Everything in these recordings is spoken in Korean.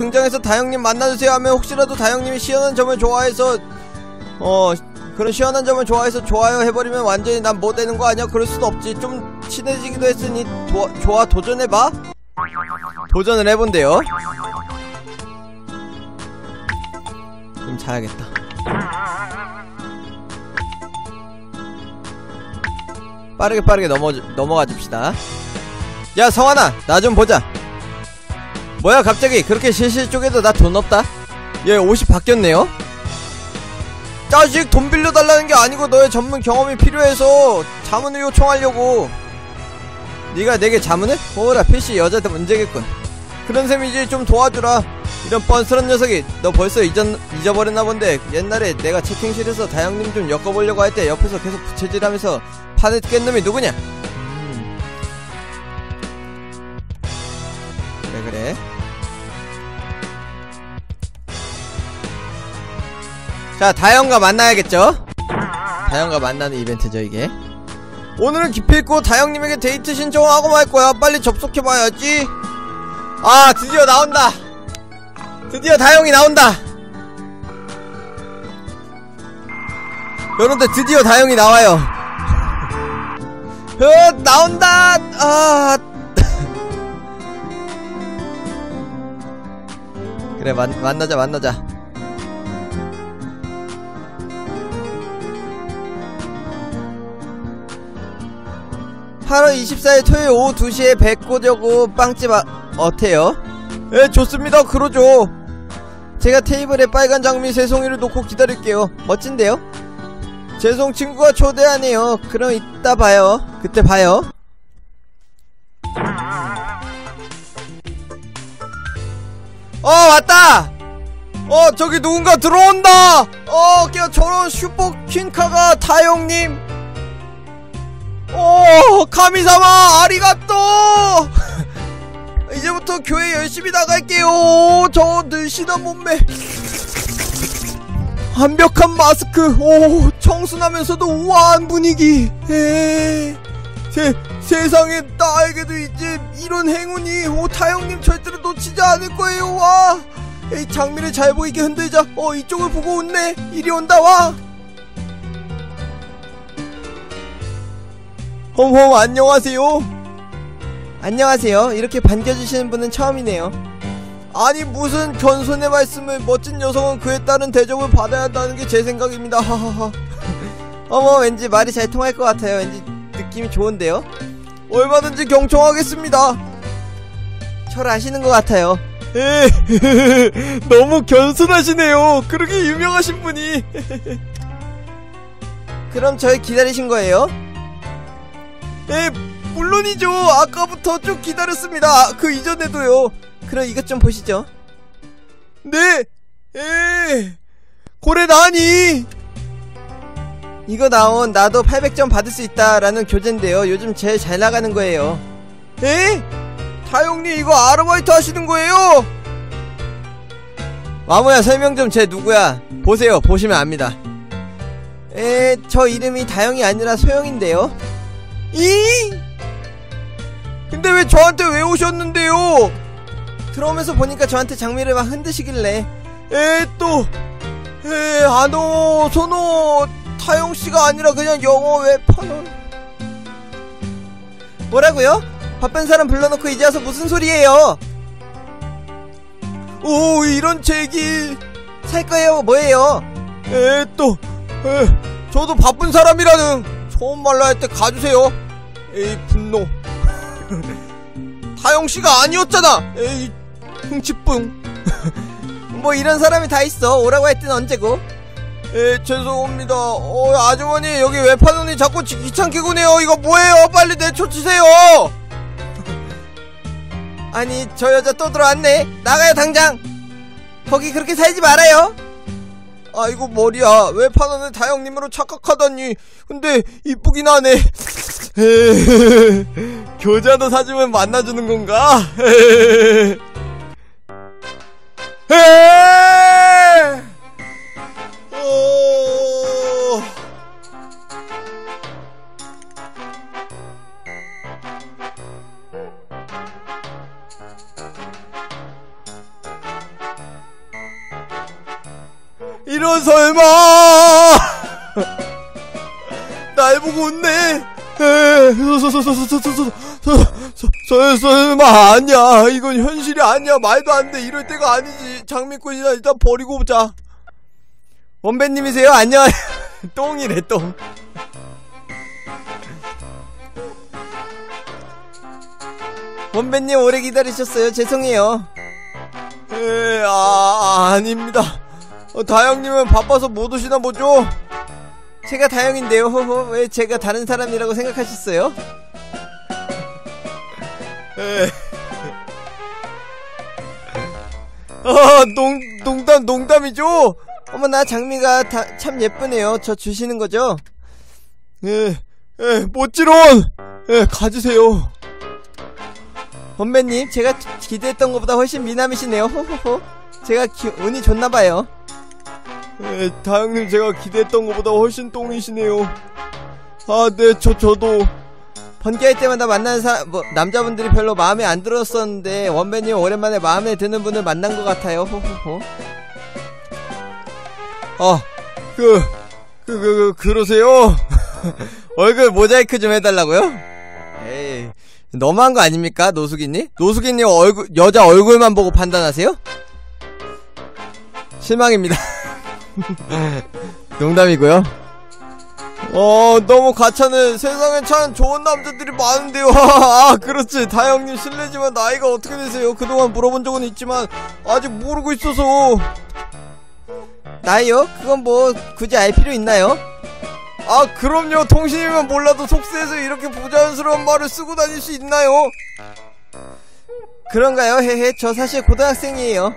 등장해서 다영님 만나주세요 하면 혹시라도 다영님이 시원한 점을 좋아해서 그런 시원한 점을 좋아해서 좋아요 해버리면 완전히 난 뭐 되는 거 아니야? 그럴 수도 없지. 좀 친해지기도 했으니 좋아 도전해봐. 도전을 해본대요. 좀 자야겠다. 빠르게 넘어가 줍시다. 야 성환아 나 좀 보자. 뭐야 갑자기 그렇게 실실 쪼개도 나 돈 없다. 얘 옷이 바뀌었네요. 자식 돈 빌려달라는 게 아니고 너의 전문 경험이 필요해서 자문을 요청하려고. 네가 내게 자문을? 오라 필시 여자한테 문제겠군. 그런 셈이지 좀 도와주라. 이런 뻔스런 녀석이. 너 벌써 잊어버렸나 본데 옛날에 내가 채팅실에서 다영님 좀 엮어보려고 할 때 옆에서 계속 부채질하면서 판을 깬 놈이 누구냐? 그래 자 다영과 만나야겠죠? 다영과 만나는 이벤트죠 이게. 오늘은 기필코 다영님에게 데이트 신청하고 말거야. 빨리 접속해봐야지. 아 드디어 나온다. 드디어 다영이 나온다. 여러분들 드디어 다영이 나와요. 나온다. 그래 만나자. 8월 24일 토요일 오후 2시에 백고저고 빵집 어때요? 예 좋습니다. 그러죠. 제가 테이블에 빨간 장미 3송이를 놓고 기다릴게요. 멋진데요? 죄송 친구가 초대하네요. 그럼 이따 봐요. 그때 봐요. 왔다! 저기 누군가 들어온다! 저런 슈퍼 퀸카가 다영님! 카미사마 아리가또! 이제부터 교회 열심히 나갈게요. 저 늘씬한 몸매, 완벽한 마스크, 청순하면서도 우아한 분위기. 세상에 나에게도 이제 이런 행운이. 다영님 절대로 놓치지 않을 거예요. 와, 장미를 잘 보이게 흔들자. 이쪽을 보고 웃네. 이리 온다. 와. 홈 안녕하세요. 안녕하세요. 이렇게 반겨주시는 분은 처음이네요. 아니 무슨 겸손의 말씀을. 멋진 여성은 그에 따른 대접을 받아야 한다는 게 제 생각입니다. 하하하. 왠지 말이 잘 통할 것 같아요. 왠지 느낌이 좋은데요. 얼마든지 경청하겠습니다. 저를 아시는 것 같아요. 너무 겸손하시네요. 그렇게 유명하신 분이. 그럼 저를 기다리신 거예요? 물론이죠. 아까부터 쭉 기다렸습니다. 그 이전에도요. 그럼 이것 좀 보시죠. 네. 고래 나니. 이거 나온 나도 800점 받을 수 있다라는 교재인데요. 요즘 제일 잘 나가는 거예요. 다영님 이거 아르바이트 하시는 거예요? 마모야 설명 좀. 쟤 누구야? 보세요. 보시면 압니다. 저 이름이 다영이 아니라 소영인데요. 근데 왜 저한테 왜 오셨는데요? 들어오면서 보니까 저한테 장미를 막 흔드시길래. 아노 소노 타영씨가 아니라 그냥 영어 웹판원. 뭐라고요? 바쁜 사람 불러놓고 이제 와서 무슨 소리예요? 이런 책이. 살 거예요? 뭐예요? 저도 바쁜 사람이라는. 처음 말라 할 때 가주세요. 분노. 다영씨가 아니었잖아. 흥치뿡. 뭐 이런 사람이 다 있어. 오라고 할 때는 언제고. 죄송합니다. 아주머니 여기 외판원이 자꾸 귀찮게 구네요. 이거 뭐예요? 빨리 내쫓으세요. 아니 저 여자 또 들어왔네. 나가요 당장. 거기 그렇게 살지 말아요. 아이고 머리야. 외판원을 다영님으로 착각하다니. 근데 이쁘긴 하네. 교자도 사주면 만나주는 건가? 이런 설마 날 보고 웃네. 설마 아니야. 이건 현실이 아니야. 말도 안 돼. 이럴 때가 아니지. 장미꽃이나 일단 버리고 보자. 원배님이세요? 안녕. 똥이래 똥. 원배님 오래 기다리셨어요. 죄송해요. 아닙니다. 다영님은 바빠서 못 오시나 보죠? 제가 다영인데요. 허허. 왜 제가 다른 사람이라고 생각하셨어요? 농담이죠? 어머나 장미가 참 예쁘네요. 저 주시는 거죠? 모찌론! 가지세요. 원배님, 제가 기대했던 것보다 훨씬 미남이시네요. 호호호. 제가 운이 좋나봐요. 다영님, 제가 기대했던 것보다 훨씬 똥이시네요. 네, 저도 번개할 때마다 만나는 남자분들이 별로 마음에 안 들었었는데 원배님 오랜만에 마음에 드는 분을 만난 것 같아요. 호호호. 그러세요? 얼굴 모자이크 좀 해달라고요? 에이, 너무한 거 아닙니까, 노숙이님? 노숙이님 여자 얼굴만 보고 판단하세요? 실망입니다. 농담이고요. 너무 가차는 세상엔 참 좋은 남자들이 많은데요. 그렇지. 다영님 실례지만 나이가 어떻게 되세요? 그동안 물어본 적은 있지만 아직 모르고 있어서. 나이요? 그건 뭐 굳이 알 필요 있나요? 그럼요. 통신이면 몰라도 속세에서 이렇게 부자연스러운 말을 쓰고 다닐 수 있나요? 그런가요? 헤헤. 저 사실 고등학생이에요.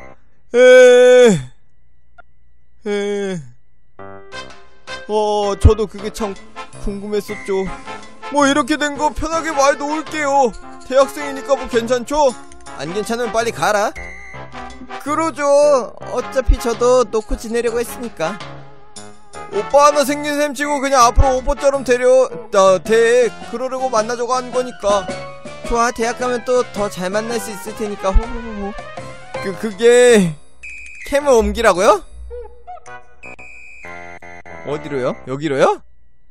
저도 그게 참 궁금했었죠. 뭐 이렇게 된 거 편하게 말 놓을게요. 대학생이니까 뭐 괜찮죠? 안 괜찮으면 빨리 가라. 그러죠. 어차피 저도 놓고 지내려고 했으니까. 오빠 하나 생긴 셈 치고 그냥 앞으로 오빠처럼 그러려고 만나자고 한 거니까. 좋아. 대학 가면 또 더 잘 만날 수 있을 테니까. 호호호. 그게 캠을 옮기라고요? 어디로요? 여기로요?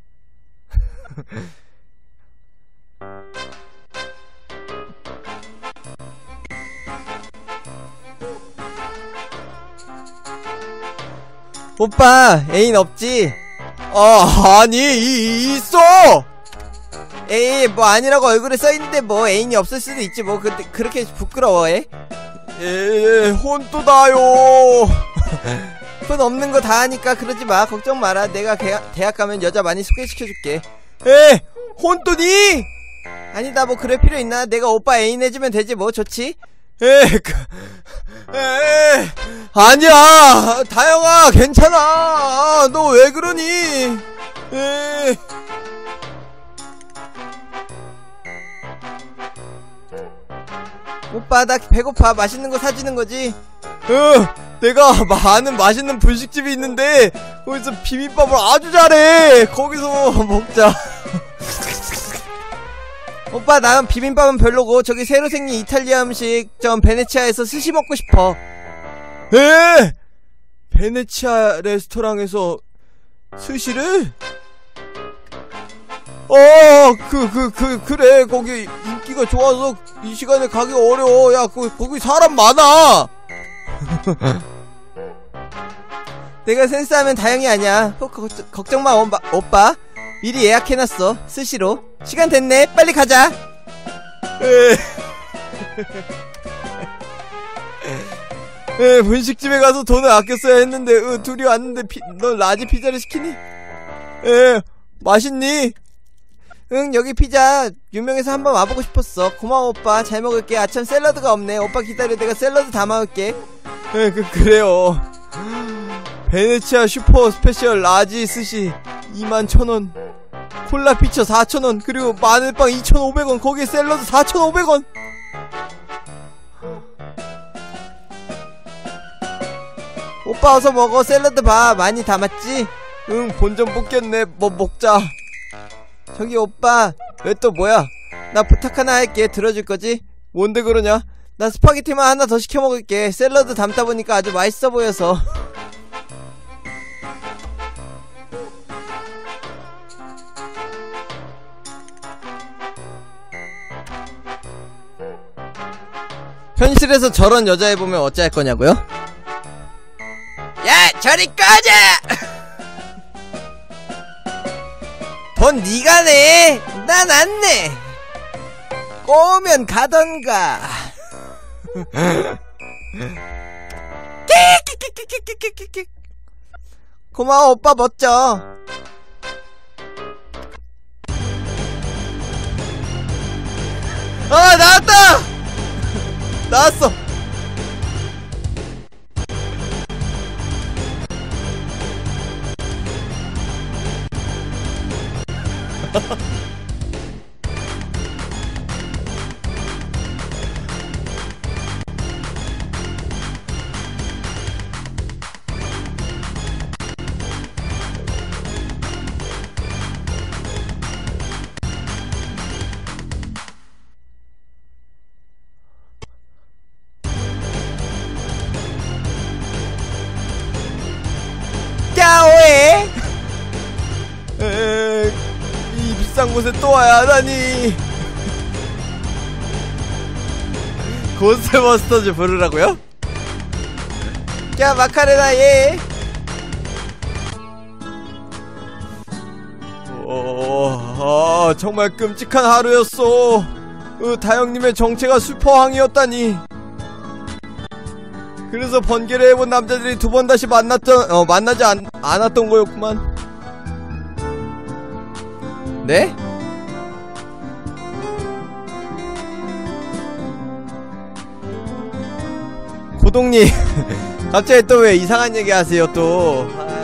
오빠 애인 없지? 아니 있어! 에이 뭐 아니라고 얼굴에 써있는데 뭐 애인이 없을 수도 있지 뭐. 그렇게 부끄러워해? 혼 또 나요. 혼 없는 거 다 하니까 그러지 마. 걱정 마라. 내가 대학 가면 여자 많이 소개시켜줄게. 혼 또니? 아니다 뭐 그럴 필요 있나? 내가 오빠 애인 해주면 되지 뭐. 좋지? 아니야 다영아 괜찮아. 너 왜 그러니? 오빠 나 배고파. 맛있는 거 사주는 거지? 내가 아는 맛있는 분식집이 있는데 거기서 비빔밥을 아주 잘해. 거기서 먹자. 오빠 난 비빔밥은 별로고 저기 새로 생긴 이탈리아 음식점 베네치아에서 스시 먹고 싶어. 베네치아 레스토랑에서 스시를? 그래. 거기 인기가 좋아서 이 시간에 가기 어려워. 야, 거기 사람 많아. 내가 센스하면 다행이 아니야. 걱정마 오빠. 미리 예약해놨어. 스시로. 시간 됐네. 빨리 가자. 분식집에 가서 돈을 아껴 써야 했는데 둘이 왔는데 너 라지 피자를 시키니? 맛있니? 응 여기 피자 유명해서 한번 와보고 싶었어. 고마워 오빠. 잘 먹을게. 아참 샐러드가 없네. 오빠 기다려. 내가 샐러드 다 먹을게. 그래요. 베네치아 슈퍼 스페셜 라지 스시 21,000원, 콜라 피처 4,000원, 그리고 마늘빵 2,500원, 거기에 샐러드 4,500원. 오빠 어서 먹어. 샐러드 봐. 많이 담았지? 응 본전 뽑겠네. 뭐 먹자. 저기 오빠 왜 또 뭐야? 나 부탁 하나 할게. 들어줄 거지? 뭔데 그러냐? 나 스파게티만 하나 더 시켜 먹을게. 샐러드 담다 보니까 아주 맛있어 보여서. 현실에서 저런 여자애 보면 어찌할 거냐고요? 야, 저리 꺼져! 돈 니가 내! 난 안 내! 꼬우면 가던가! 고마워, 오빠 멋져. 아, 나왔다! 나왔어. 왜? 이 비싼 곳에 또 와야 하다니. 고스트버스터즈 부르라고요? 야, 마카레나 얘. 정말 끔찍한 하루였어. 다영님의 정체가 슈퍼왕이었다니. 그래서 번개를 해본 남자들이 두 번 다시 만나지 않았던 거였구만. 네? 고동님 갑자기 또 왜 이상한 얘기 하세요 또.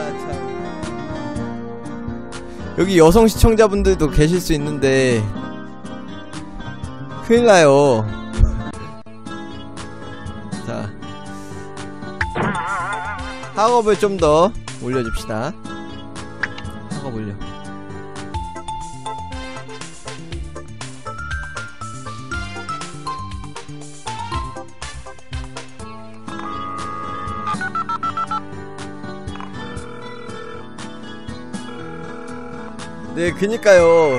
참. 여기 여성 시청자분들도 계실 수 있는데 큰일나요. 자, 학업을 좀 더 올려줍시다. 학업 올려. 네, 그니까요.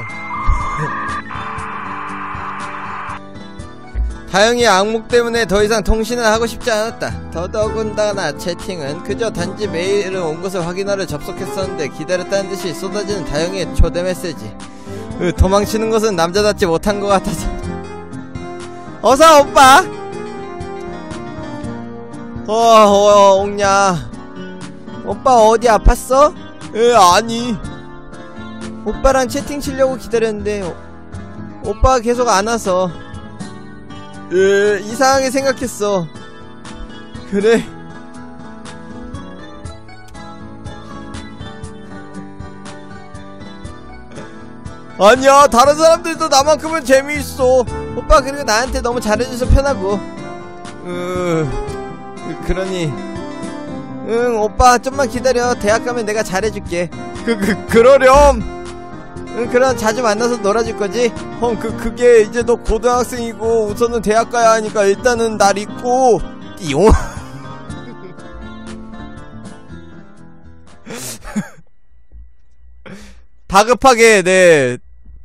다영이 악몽 때문에 더 이상 통신을 하고 싶지 않았다. 더더군다나 채팅은 그저 단지 메일을 온 것을 확인하려 접속했었는데 기다렸다는 듯이 쏟아지는 다영이의 초대 메시지. 도망치는 것은 남자답지 못한 것 같아서. 어서 오빠. 옥냐. 오빠 어디 아팠어? 아니. 오빠랑 채팅 치려고 기다렸는데 오빠가 계속 안 와서 이상하게 생각했어. 그래? 아니야, 다른 사람들도 나만큼은 재미있어. 오빠 그리고 나한테 너무 잘해줘서 편하고. 그러니 응, 오빠 좀만 기다려. 대학 가면 내가 잘해줄게. 그러렴. 응, 그럼 자주 만나서 놀아줄 거지? 그게 이제 너 고등학생이고 우선은 대학 가야 하니까 일단은 날 잊고 띠용. 다급하게 네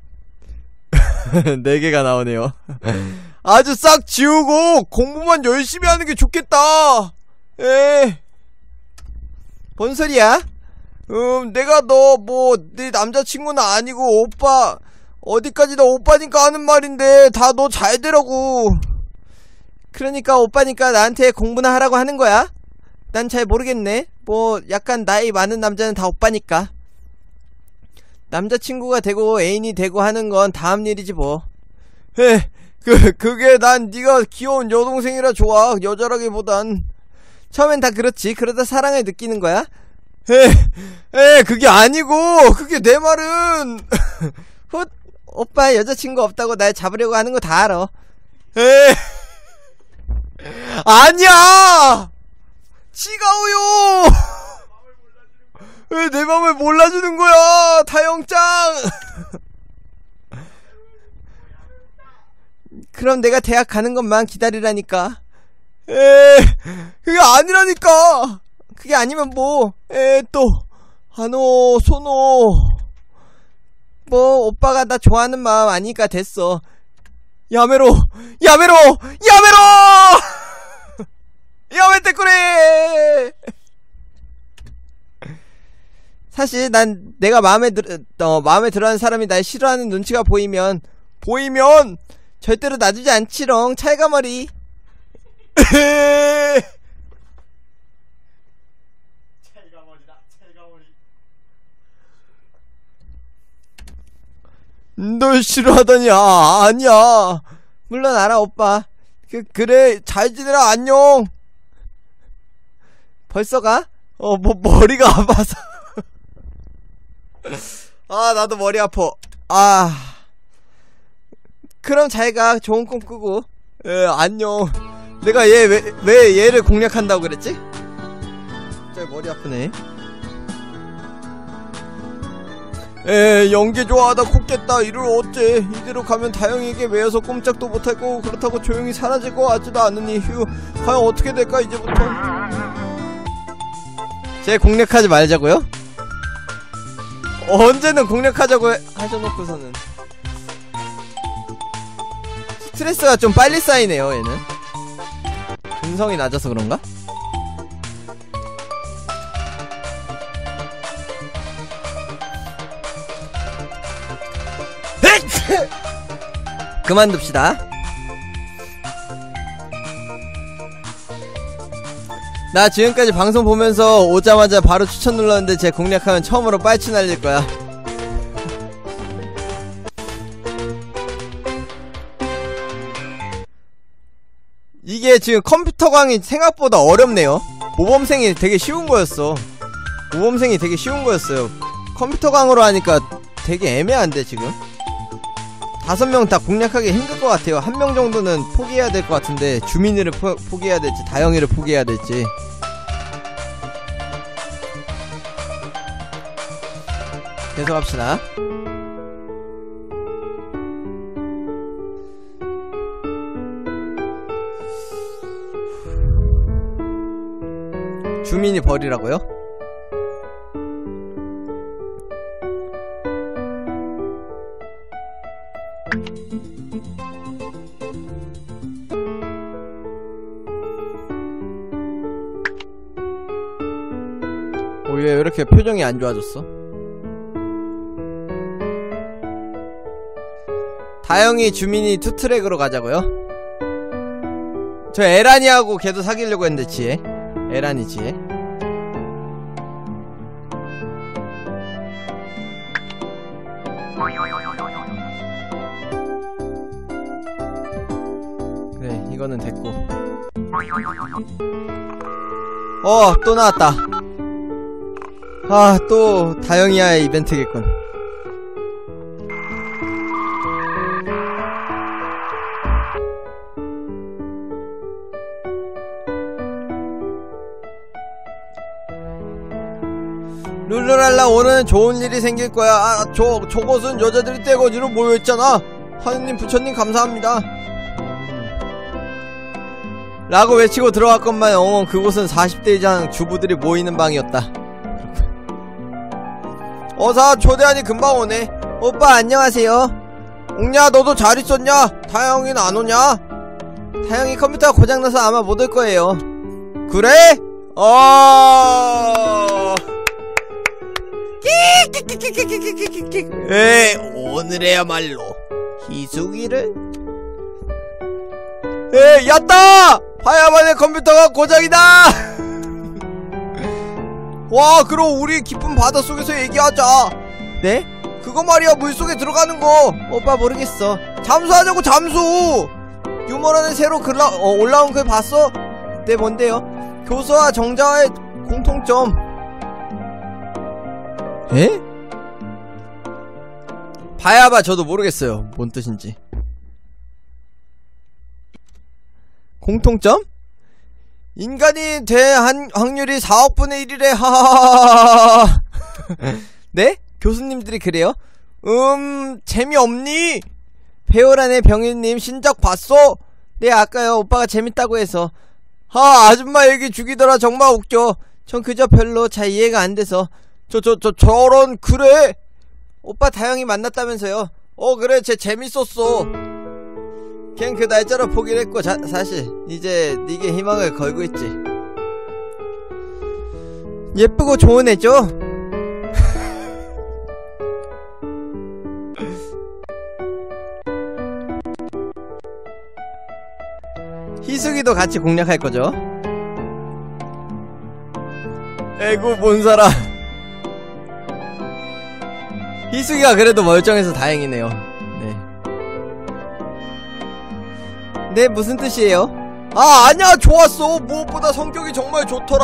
4개가 나오네요. 아주 싹 지우고 공부만 열심히 하는 게 좋겠다. 뭔 소리야? 내가 너 네 남자친구는 아니고 오빠, 어디까지 나 오빠니까 하는 말인데 다 너 잘 되라고. 그러니까 오빠니까 나한테 공부나 하라고 하는 거야? 난 잘 모르겠네. 약간 나이 많은 남자는 다 오빠니까. 남자친구가 되고 애인이 되고 하는 건 다음 일이지 뭐. 그게 난 네가 귀여운 여동생이라 좋아. 여자라기보단. 처음엔 다 그렇지. 그러다 사랑을 느끼는 거야? 그게 아니고, 그게 내 말은. 오빠 여자친구 없다고 날 잡으려고 하는 거 다 알아. 아니야! 지가오요! 왜 내 맘을 몰라주는 거야, 다영짱! 그럼 내가 대학 가는 것만 기다리라니까. 그게 아니라니까! 그게 아니면 한호, 손호. 오빠가 나 좋아하는 마음 아니까 됐어. 야메로! 야, 왜 댓글해! 사실 난 내가 마음에 들어하는 사람이 날 싫어하는 눈치가 보이면 절대로 놔두지 않지롱. 찰가머리. 널 싫어하다니. 아니야. 물론 알아 오빠. 그래 잘 지내라. 안녕. 벌써 가? 머리가 아파서. 아, 나도 머리 아파. 그럼 잘가. 좋은 꿈 꾸고. 안녕. 내가 왜 얘를 공략한다고 그랬지? 갑자기 머리 아프네. 연기 좋아하다 코 깼다. 이를 어째. 이대로 가면 다영이에게 매여서 꼼짝도 못하고 그렇다고 조용히 사라지고 하지도 않으니 휴. 과연 어떻게 될까 이제부터. 쟤 공략하지 말자고요? 언제는 공략하자고 하셔놓고서는. 스트레스가 좀 빨리 쌓이네요 얘는. 근성이 낮아서 그런가? 그만둡시다. 나 지금까지 방송 보면서 오자마자 바로 추천 눌렀는데 제 공략하면 처음으로 빨치 날릴 거야. 이게 지금 컴퓨터 강의 생각보다 어렵네요. 모범생이 되게 쉬운 거였어. 모범생이 되게 쉬운 거였어요. 컴퓨터 강으로 하니까 되게 애매한데 지금 5명 다 공략하기 힘들 것 같아요. 1명 정도는 포기해야 될 것 같은데 주민이를 포기해야 될지 다영이를 포기해야 될지. 계속 합시다. 주민이 버리라고요? 왜 이렇게 표정이 안 좋아졌어? 다영이 주민이 투트랙으로 가자고요? 저 에란이하고 걔도 사귀려고 했는데 지혜 에란이 지혜 그래 이거는 됐고. 또 나왔다. 또 다영이와의 이벤트겠군. 룰루랄라 오늘은 좋은 일이 생길 거야. 저곳은 여자들이 떼거지로 모여있잖아. 하느님 부처님 감사합니다 라고 외치고 들어갔건만 그곳은 40대 이상 주부들이 모이는 방이었다. 어사 초대하니 금방 오네. 오빠 안녕하세요. 옹냐 너도 잘 있었냐? 다영이는 안 오냐? 다영이 컴퓨터가 고장나서 아마 못 올 거예요. 그래? 오늘에야말로 희숙이를 얕다! 하야만의 컴퓨터가 고장이다! 와 그럼 우리 깊은 바닷속에서 얘기하자. 네? 그거 말이야 물속에 들어가는 거. 오빠 모르겠어. 잠수하자고 잠수. 유머란에 새로 올라온 글 봤어? 네 뭔데요? 교수와 정자와의 공통점. 에? 봐야봐 저도 모르겠어요 뭔 뜻인지. 공통점? 인간이 될 확률이 4억분의 1이래 하하하하하. 네? 교수님들이 그래요? 재미없니? 배우란의 병일님 신작 봤어? 네 아까요 오빠가 재밌다고 해서. 아줌마 얘기 죽이더라. 정말 웃겨. 전 그저 별로 잘 이해가 안 돼서. 저런 그래? 오빠 다영이 만났다면서요? 그래 쟤 재밌었어. 걘 그 날짜로 포기를 했고 사실 이제 네게 희망을 걸고 있지. 예쁘고 좋은 애죠? 희숙이도 같이 공략할 거죠? 에고 몬사라. 희숙이가 그래도 멀쩡해서 다행이네요. 네, 무슨 뜻이에요? 아, 아니야, 좋았어. 무엇보다 성격이 정말 좋더라.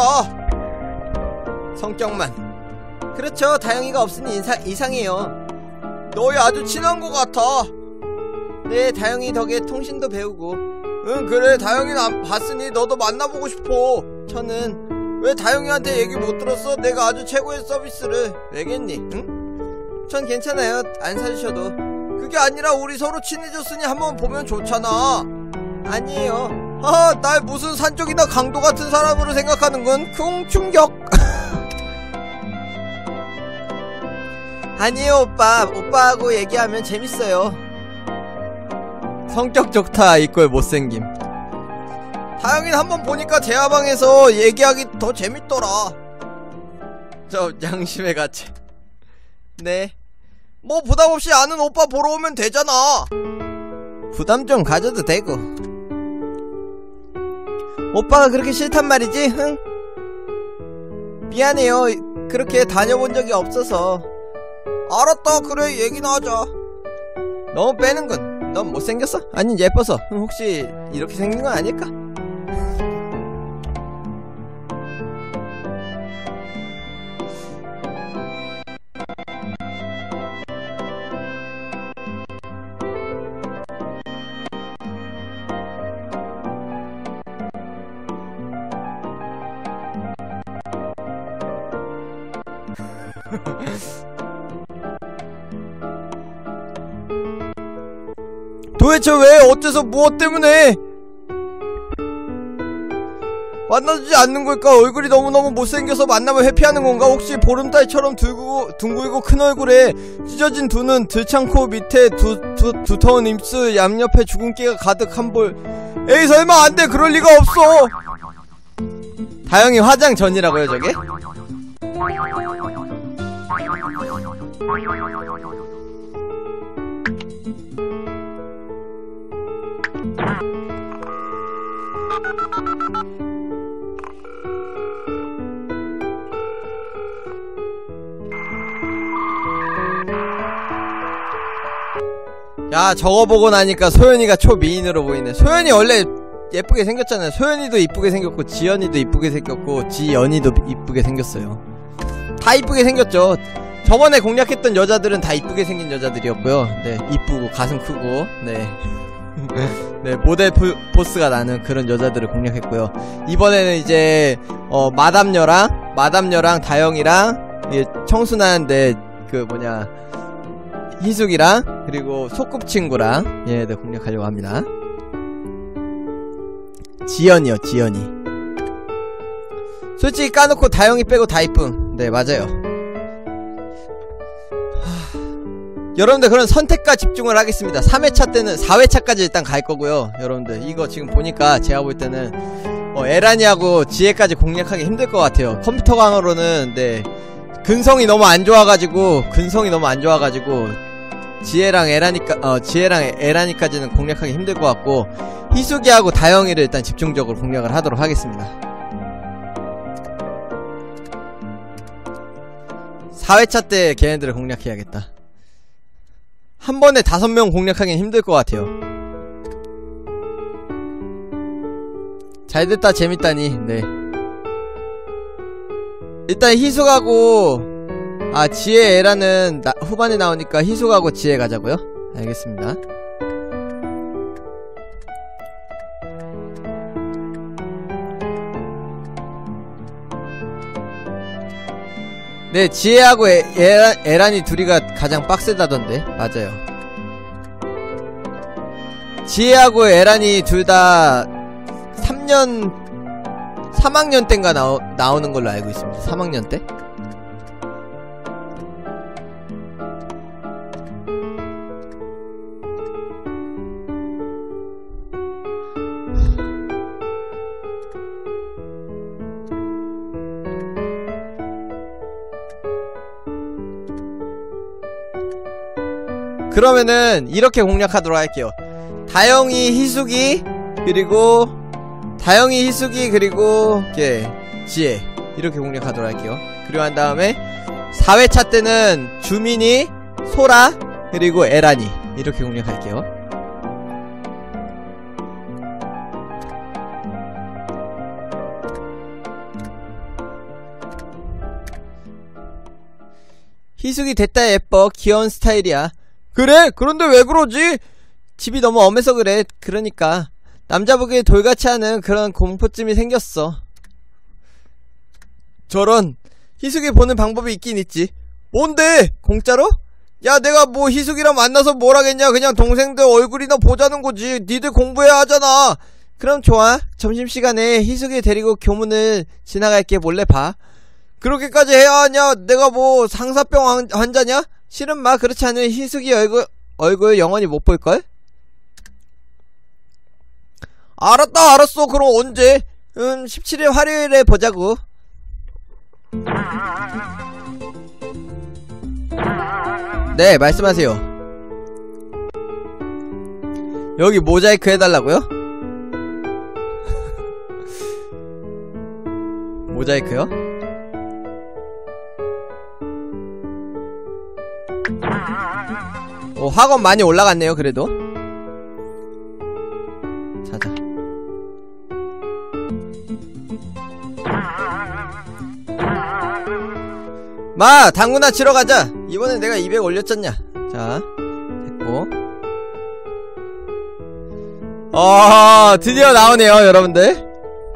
성격만. 그렇죠, 다영이가 없으니 이상해요. 너희 아주 친한 것 같아. 네, 다영이 덕에 통신도 배우고. 응, 그래, 다영이 봤으니 너도 만나보고 싶어. 저는 왜 다영이한테 얘기 못 들었어? 내가 아주 최고의 서비스를. 왜겠니? 응? 전 괜찮아요, 안 사주셔도. 그게 아니라 우리 서로 친해졌으니 한번 보면 좋잖아. 아니에요. 아, 날 무슨 산적이나 강도 같은 사람으로 생각하는군. 쿵, 충격. 아니에요, 오빠하고 얘기하면 재밌어요. 성격 좋다 이꼴 못생김. 다영이는 한번 보니까 대화방에서 얘기하기 더 재밌더라. 저 양심의 가책. 네, 뭐 부담없이 아는 오빠 보러 오면 되잖아. 부담 좀 가져도 되고. 오빠가 그렇게 싫단 말이지? 흥? 미안해요, 그렇게 다녀본 적이 없어서. 알았다, 그래, 얘기나 하자. 너무 빼는군. 넌 못생겼어? 아니, 예뻐서. 혹시 이렇게 생긴 건 아닐까? 도대체 왜? 어째서? 무엇 때문에? 만나주지 않는 걸까? 얼굴이 너무너무 못생겨서 만나면 회피하는 건가? 혹시 보름달처럼 둥글고 큰 얼굴에 찢어진 두 눈, 들창 코 밑에 두터운 입술, 양옆에 주근깨가 가득한 볼. 에이, 설마 안 돼! 그럴 리가 없어! 다영이 화장 전이라고요, 저게? 야, 저거 보고 나니까 소연이가 초미인으로 보이네. 소연이 원래 예쁘게 생겼잖아요. 소연이도 이쁘게 생겼고, 지연이도 이쁘게 생겼고, 지연이도 이쁘게 생겼어요. 다 이쁘게 생겼죠. 저번에 공략했던 여자들은 다 이쁘게 생긴 여자들이었고요. 네, 이쁘고 가슴 크고, 네. 네, 모델 포스가 나는 그런 여자들을 공략했고요. 이번에는 이제 마담녀랑 다영이랑 청순한데 희숙이랑 그리고 소꿉친구랑 네, 공략하려고 합니다. 지연이요, 지연이. 솔직히 까놓고 다영이 빼고 다 이쁨. 네, 맞아요. 여러분들, 그런 선택과 집중을 하겠습니다. 3회차 때는 4회차까지 일단 갈 거고요. 여러분들, 이거 지금 보니까 제가 볼 때는 에란이하고 지혜까지 공략하기 힘들 것 같아요. 컴퓨터 강화로는. 네, 근성이 너무 안 좋아가지고 지혜랑 에란이까지는 공략하기 힘들 것 같고, 희숙이하고 다영이를 일단 집중적으로 공략을 하도록 하겠습니다. 4회차 때 걔네들을 공략해야겠다. 한 번에 5명 공략하기는 힘들 것 같아요. 잘됐다, 재밌다니. 네, 일단 희숙하고 지혜, 에라는 후반에 나오니까 희숙하고 지혜 가자고요. 알겠습니다. 네, 지혜하고 에란이 둘이가 가장 빡세다던데. 맞아요. 지혜하고 에란이 둘 다 3학년 땐가 나오는 걸로 알고 있습니다. 3학년 때? 그러면은 이렇게 공략하도록 할게요. 다영이, 희숙이, 그리고 다영이, 희숙이, 그리고 지혜, 이렇게 공략하도록 할게요. 그리고 한 다음에 4회차 때는 주민이, 소라, 그리고 에란이, 이렇게 공략할게요. 희숙이 됐다 예뻐. 귀여운 스타일이야. 그래? 그런데 왜 그러지? 집이 너무 엄해서 그래. 그러니까 남자 보기에 돌같이 하는 그런 공포증이 생겼어. 저런. 희숙이 보는 방법이 있긴 있지. 뭔데? 공짜로? 야, 내가 뭐 희숙이랑 만나서 뭘 하겠냐. 그냥 동생들 얼굴이나 보자는 거지. 니들 공부해야 하잖아. 그럼 좋아. 점심시간에 희숙이 데리고 교문을 지나갈게. 몰래 봐. 그렇게까지 해야 하냐? 내가 뭐 상사병 환자냐? 싫은 마. 그렇지 않으면 희숙이 얼굴 영원히 못 볼걸? 알았다, 알았어. 그럼 언제? 17일 화요일에 보자고. 네, 말씀하세요. 여기 모자이크 해달라고요? 모자이크요? 오, 학원 많이 올라갔네요. 그래도 자자. 마, 당구나 치러 가자. 이번엔 내가 200 올렸잖냐. 자, 됐고. 드디어 나오네요, 여러분들.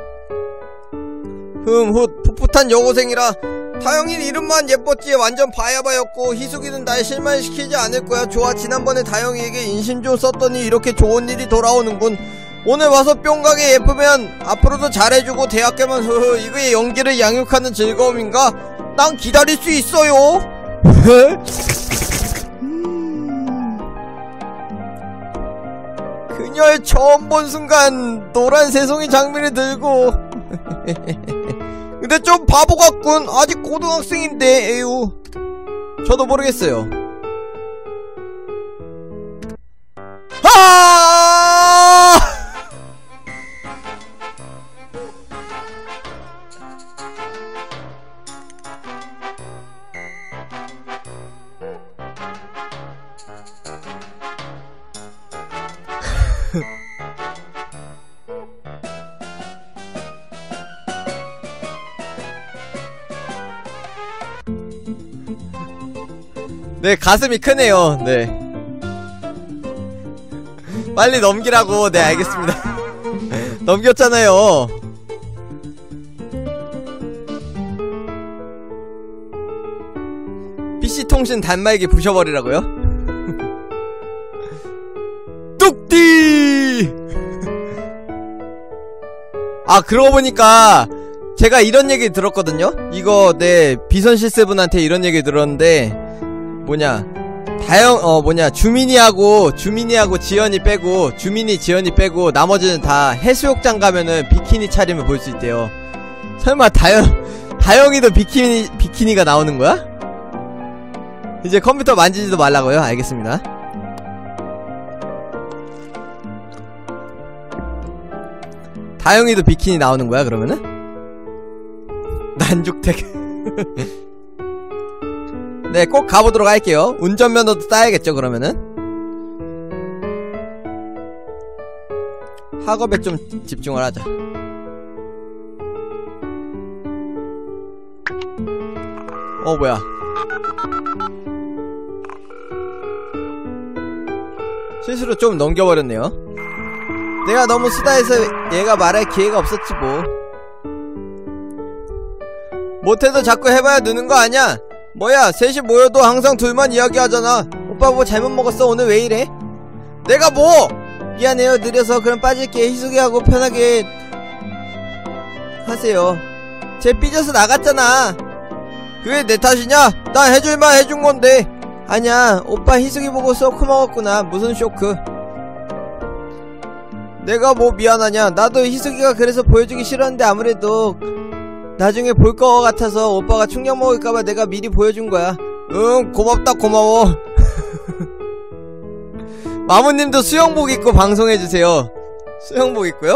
풋풋한 여고생이라. 다영이는 이름만 예뻤지. 완전 바야바였고 희숙이는 날 실망시키지 않을 거야. 좋아. 지난번에 다영이에게 인심좀 썼더니 이렇게 좋은 일이 돌아오는군. 오늘 와서 뿅가게 예쁘면 앞으로도 잘해주고 대학 가면 이거의 연기를 양육하는 즐거움인가? 난 기다릴 수 있어요. 그녀의 처음 본 순간 노란 새송이 장미를 들고 근데 좀 바보 같군. 아직 고등학생인데. 에휴. 저도 모르겠어요. 아! 네, 가슴이 크네요. 네. 빨리 넘기라고. 네, 알겠습니다. 넘겼잖아요. PC통신 단말기 부셔버리라고요? 뚝띠! 아, 그러고 보니까 제가 이런 얘기 들었거든요? 이거, 네, 비선실세분한테 이런 얘기 들었는데, 주민이하고 지연이 빼고, 지연이 빼고, 나머지는 다 해수욕장 가면은 비키니 차림을 볼 수 있대요. 설마 다영이도 비키니가 나오는 거야? 이제 컴퓨터 만지지도 말라고요? 알겠습니다. 다영이도 비키니 나오는 거야, 그러면은? 난죽택. 네, 꼭 가보도록 할게요. 운전면허도 따야겠죠, 그러면은. 학업에 좀 집중을 하자. 뭐야. 실수로 좀 넘겨버렸네요. 내가 너무 수다해서 얘가 말할 기회가 없었지 뭐. 못해도 자꾸 해봐야 느는 거 아냐? 뭐야, 셋이 모여도 항상 둘만 이야기하잖아. 오빠 뭐 잘못 먹었어? 오늘 왜 이래? 내가 뭐! 미안해요, 느려서. 그럼 빠질게. 희숙이하고 편하게 하세요. 쟤 삐져서 나갔잖아. 그게 내 탓이냐? 나 해줄만 해준 건데. 아니야, 오빠 희숙이 보고 쇼크 먹었구나. 무슨 쇼크? 내가 뭐 미안하냐? 나도 희숙이가 그래서 보여주기 싫었는데 아무래도 나중에 볼 거 같아서 오빠가 충격 먹을까봐 내가 미리 보여준 거야. 응, 고맙다, 고마워. 마무님도 수영복 입고 방송해주세요. 수영복 입고요?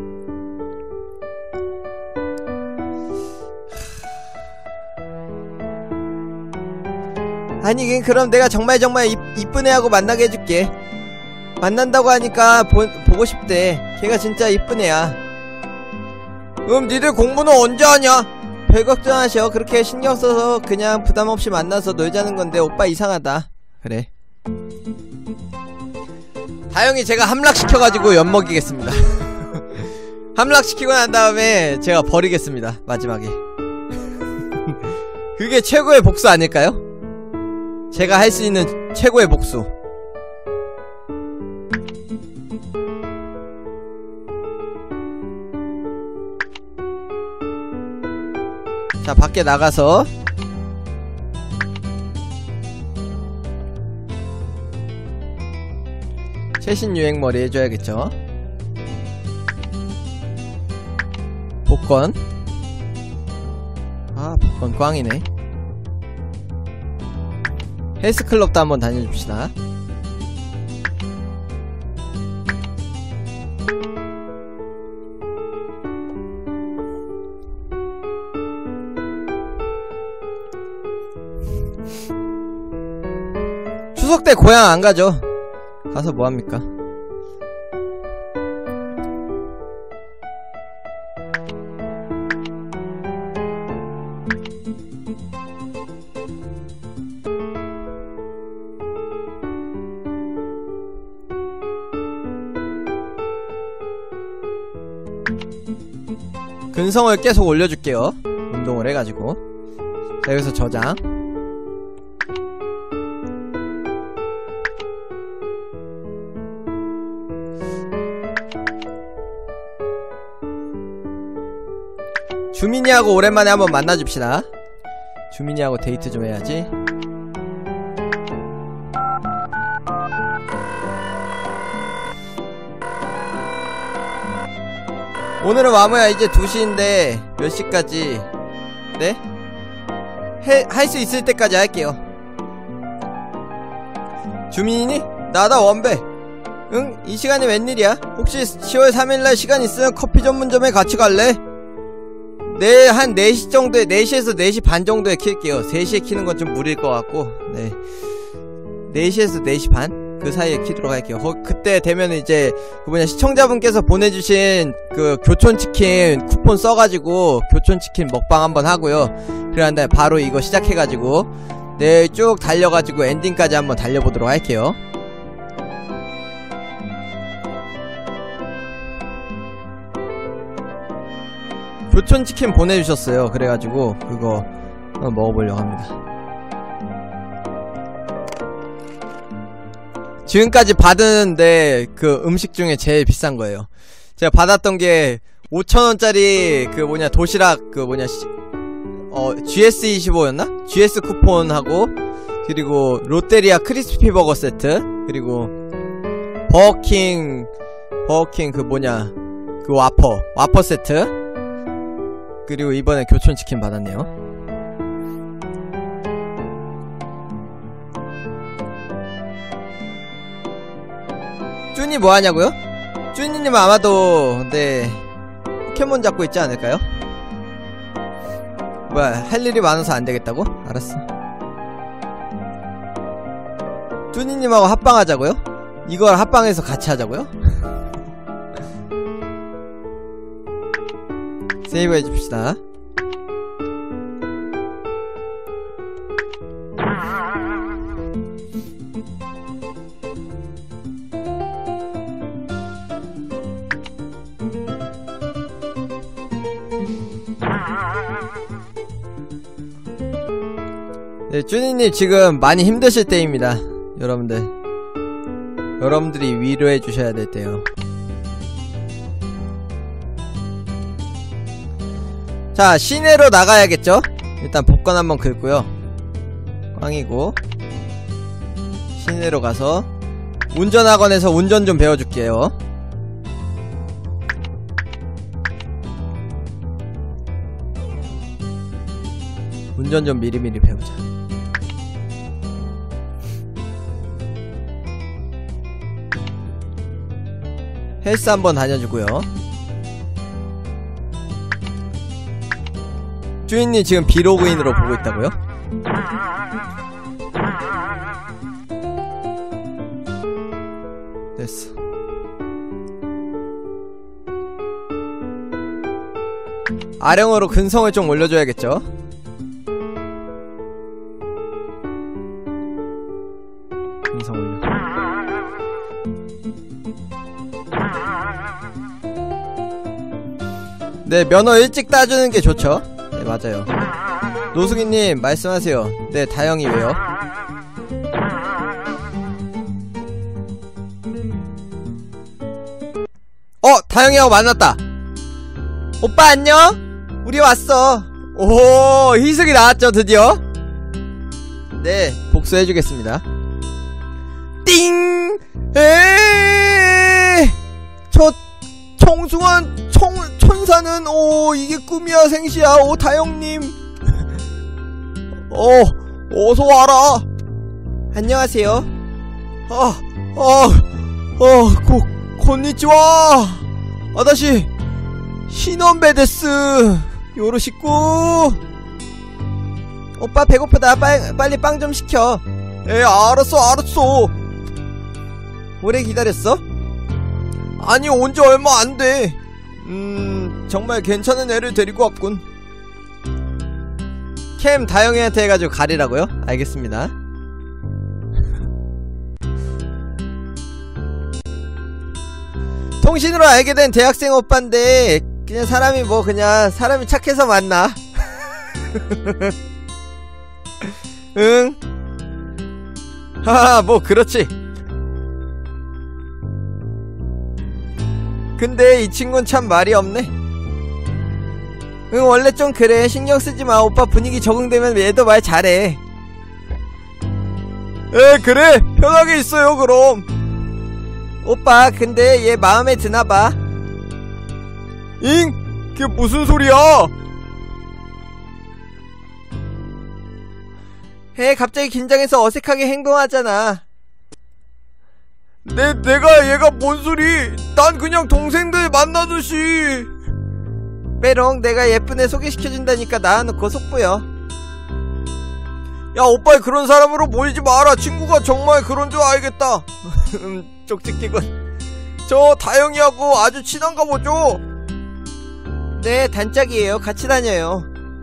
아니 그럼 내가 정말 이쁜 애하고 만나게 해줄게. 만난다고 하니까 보고 싶대. 걔가 진짜 이쁜 애야. 니들 공부는 언제 하냐? 별 걱정하셔. 그렇게 신경써서 그냥 부담없이 만나서 놀자는 건데 오빠 이상하다. 그래, 다영이 제가 함락시켜가지고 엿먹이겠습니다. 함락시키고 난 다음에 제가 버리겠습니다, 마지막에. 그게 최고의 복수 아닐까요? 제가 할 수 있는 최고의 복수. 자, 밖에 나가서 최신 유행 머리 해줘야겠죠. 복권. 아, 복권 꽝이네. 헬스클럽도 한번 다녀줍시다. 추석 때 고향 안 가죠? 가서 뭐합니까? 근성을 계속 올려줄게요. 운동을 해가지고. 자, 여기서 저장. 주민이하고 오랜만에 한번 만나줍시다. 주민이하고 데이트 좀 해야지. 오늘은 와모야 이제 2시인데 몇 시까지? 네? 할 수 있을 때까지 할게요. 주민이니? 나다 원배. 응? 이 시간이 웬일이야? 혹시 10월 3일날 시간 있으면 커피 전문점에 같이 갈래? 네, 한 4시 정도에, 4시에서 4시 반 정도에 킬게요. 3시에 키는 건 좀 무리일 것 같고, 네. 4시에서 4시 반? 그 사이에 키도록 할게요. 그때 되면 이제, 시청자분께서 보내주신 그 교촌치킨 쿠폰 써가지고, 교촌치킨 먹방 한번 하고요. 그래야 다음에 바로 이거 시작해가지고, 네, 쭉 달려가지고 엔딩까지 한번 달려보도록 할게요. 교촌치킨 보내주셨어요. 그래가지고 그거 한번 먹어보려고 합니다. 지금까지 받았는데 그 음식 중에 제일 비싼 거예요. 제가 받았던 게 5,000원짜리 그 도시락 GS25였나? GS 쿠폰하고, 그리고 롯데리아 크리스피 버거 세트, 그리고 버거킹 그 와퍼 세트, 그리고 이번에 교촌치킨 받았네요. 쭈니 뭐하냐고요? 쭈니님은 아마도 네 포켓몬 잡고 있지 않을까요? 뭐야, 할 일이 많아서 안되겠다고? 알았어. 쭈니님하고 합방하자고요? 이걸 합방해서 같이 하자고요? 세이브 해줍시다. 네, 쭈니님 지금 많이 힘드실 때입니다. 여러분들이 위로해 주셔야 될 때요. 자, 시내로 나가야겠죠? 일단 복권 한번 긁고요. 꽝이고. 시내로 가서 운전학원에서 운전 좀 배워줄게요. 운전 좀 미리미리 배우자. 헬스 한번 다녀주고요. 주인님 지금 비로그인으로 보고 있다고요? 됐어. 아령으로 근성을 좀 올려줘야겠죠? 근성 올려. 네, 면허 일찍 따주는 게 좋죠? 네, 맞아요. 노숙이님, 말씀하세요. 네, 다영이 왜요? 다영이하고 만났다. 오빠 안녕? 우리 왔어. 오, 희숙이 나왔죠, 드디어? 네, 복수해주겠습니다. 띵! 에이! 저, 청승한, 천사는, 이게 꿈이야, 생시야. 다영님. 어서 와라. 안녕하세요. 곤니치와. 아다시, 신원베데스. 요로시쿠. 오빠 배고프다. 빨리 빵 좀 시켜. 알았어. 오래 기다렸어? 아니, 온 지 얼마 안 돼. 정말 괜찮은 애를 데리고 왔군. 캠 다영이한테 해가지고 가리라고요? 알겠습니다. 통신으로 알게 된 대학생 오빠인데 그냥 사람이 착해서 만나. 응. 뭐 그렇지. 근데 이 친구는 참 말이 없네. 응, 원래 좀 그래. 신경 쓰지마. 오빠 분위기 적응되면 얘도 말 잘해. 그래. 편하게 있어요 그럼. 오빠 근데 얘 마음에 드나봐. 잉? 그게 무슨 소리야? 갑자기 긴장해서 어색하게 행동하잖아. 내가 얘가 뭔 소리? 난 그냥 동생들 만나듯이. 빼롱, 내가 예쁜 애 소개시켜준다니까 나와놓고 속보여. 야, 오빠 그런 사람으로 보이지 마라. 친구가 정말 그런 줄 알겠다. 쪽집기군. 저 다영이하고 아주 친한가 보죠? 네, 단짝이에요. 같이 다녀요.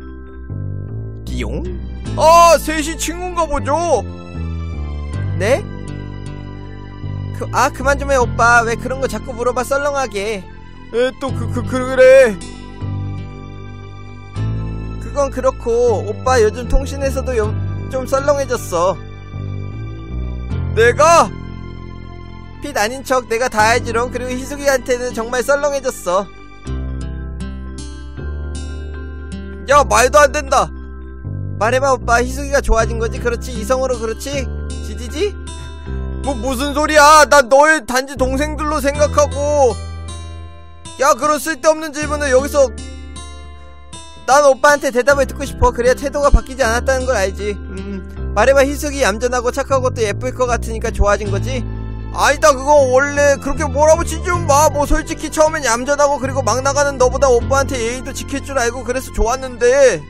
기용? 셋이 친구인가 보죠? 네? 그만 좀 해, 오빠. 왜 그런 거 자꾸 물어봐, 썰렁하게. 그래. 그건 그렇고, 오빠 요즘 통신에서도 좀 썰렁해졌어. 내가? 핏 아닌 척 내가 다 알지롱. 그리고 희숙이한테는 정말 썰렁해졌어. 야, 말도 안 된다. 말해봐, 오빠. 희숙이가 좋아진 거지? 그렇지? 이성으로 그렇지? 지지지? 무슨 소리야. 난 널 단지 동생들로 생각하고. 야, 그런 쓸데없는 질문을 여기서. 난 오빠한테 대답을 듣고 싶어. 그래야 태도가 바뀌지 않았다는 걸 알지. 말해봐. 희숙이 얌전하고 착하고 또 예쁠 것 같으니까 좋아진 거지? 아니다, 그거 원래 그렇게 몰아붙이지 마. 솔직히 처음엔 얌전하고 그리고 막 나가는 너보다 오빠한테 예의도 지킬 줄 알고 그래서 좋았는데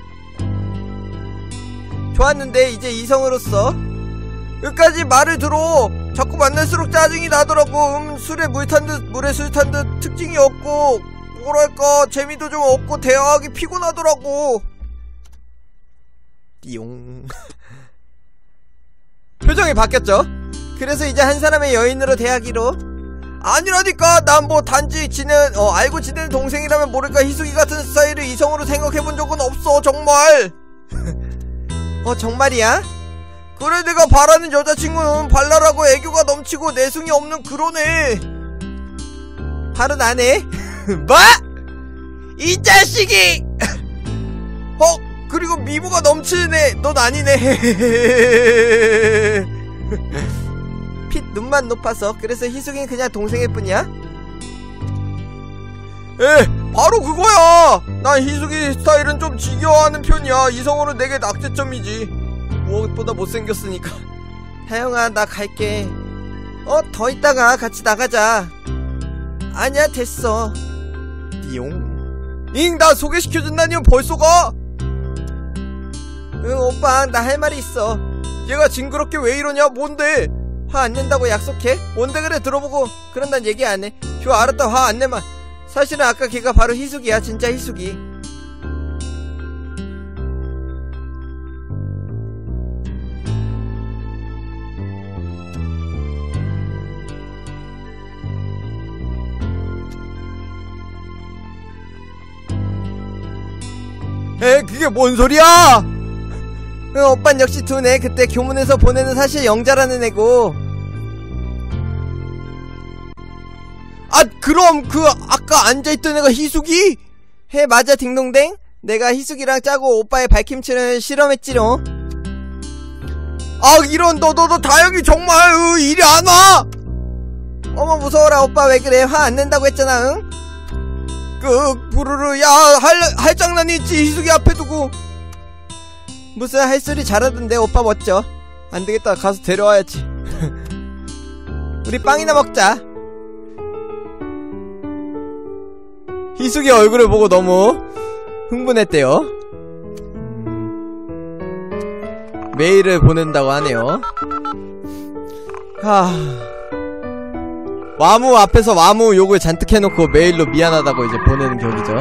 이제 이성으로서 끝까지 말을 들어. 자꾸 만날수록 짜증이 나더라고. 술에 물 탄 듯 물에 술 탄 듯 특징이 없고 뭐랄까 재미도 좀 없고 대화하기 피곤하더라고. 띠용. 표정이 바뀌었죠? 그래서 이제 한 사람의 여인으로 대하기로. 아니라니까. 난 단지 알고 지내는 동생이라면 모를까 희숙이 같은 스타일을 이성으로 생각해본 적은 없어. 정말. 정말이야? 그래, 내가 바라는 여자친구는 발랄하고 애교가 넘치고 내숭이 없는 그런 애. 바로 나네. 뭐? 이 자식이. 그리고 미모가 넘치는 애. 넌 아니네. 핏 눈만 높아서. 그래서 희숙이는 그냥 동생일 뿐이야? 바로 그거야. 난 희숙이 스타일은 좀 지겨워하는 편이야. 이성으로 내게 낙제점이지. 무엇보다 못생겼으니까. 다영아, 나 갈게. 더 있다가 같이 나가자. 아니야 됐어. 띠용. 잉 나 소개시켜준다니요 벌써 가? 응 오빠 나 할 말이 있어. 얘가 징그럽게 왜 이러냐. 뭔데? 화 안 낸다고 약속해? 뭔데 그래 들어보고. 그럼 난 얘기 안 해. 좋아 알았다 화 안 내마. 사실은 아까 걔가 바로 희숙이야. 진짜 희숙이. 그게 뭔 소리야? 오빤 역시 두네. 그때 교문에서 보내는 사실 영자라는 애고. 아 그럼 그 아까 앉아있던 애가 희숙이? 해 맞아 딩동댕. 내가 희숙이랑 짜고 오빠의 발킴치를 실험했지롱. 아 이런 너 다영이 정말 이리 안 와. 어머 무서워라. 오빠 왜 그래. 화 안 낸다고 했잖아. 응? 부르르 야 할 장난이 있지. 희숙이 앞에 두고. 무슨 할 소리 잘하던데. 오빠 멋져. 안되겠다 가서 데려와야지. 우리 빵이나 먹자. 희숙이 얼굴을 보고 너무 흥분했대요. 메일을 보낸다고 하네요. 와무 앞에서 와무 욕을 잔뜩 해놓고 메일로 미안하다고 이제 보내는 격이죠.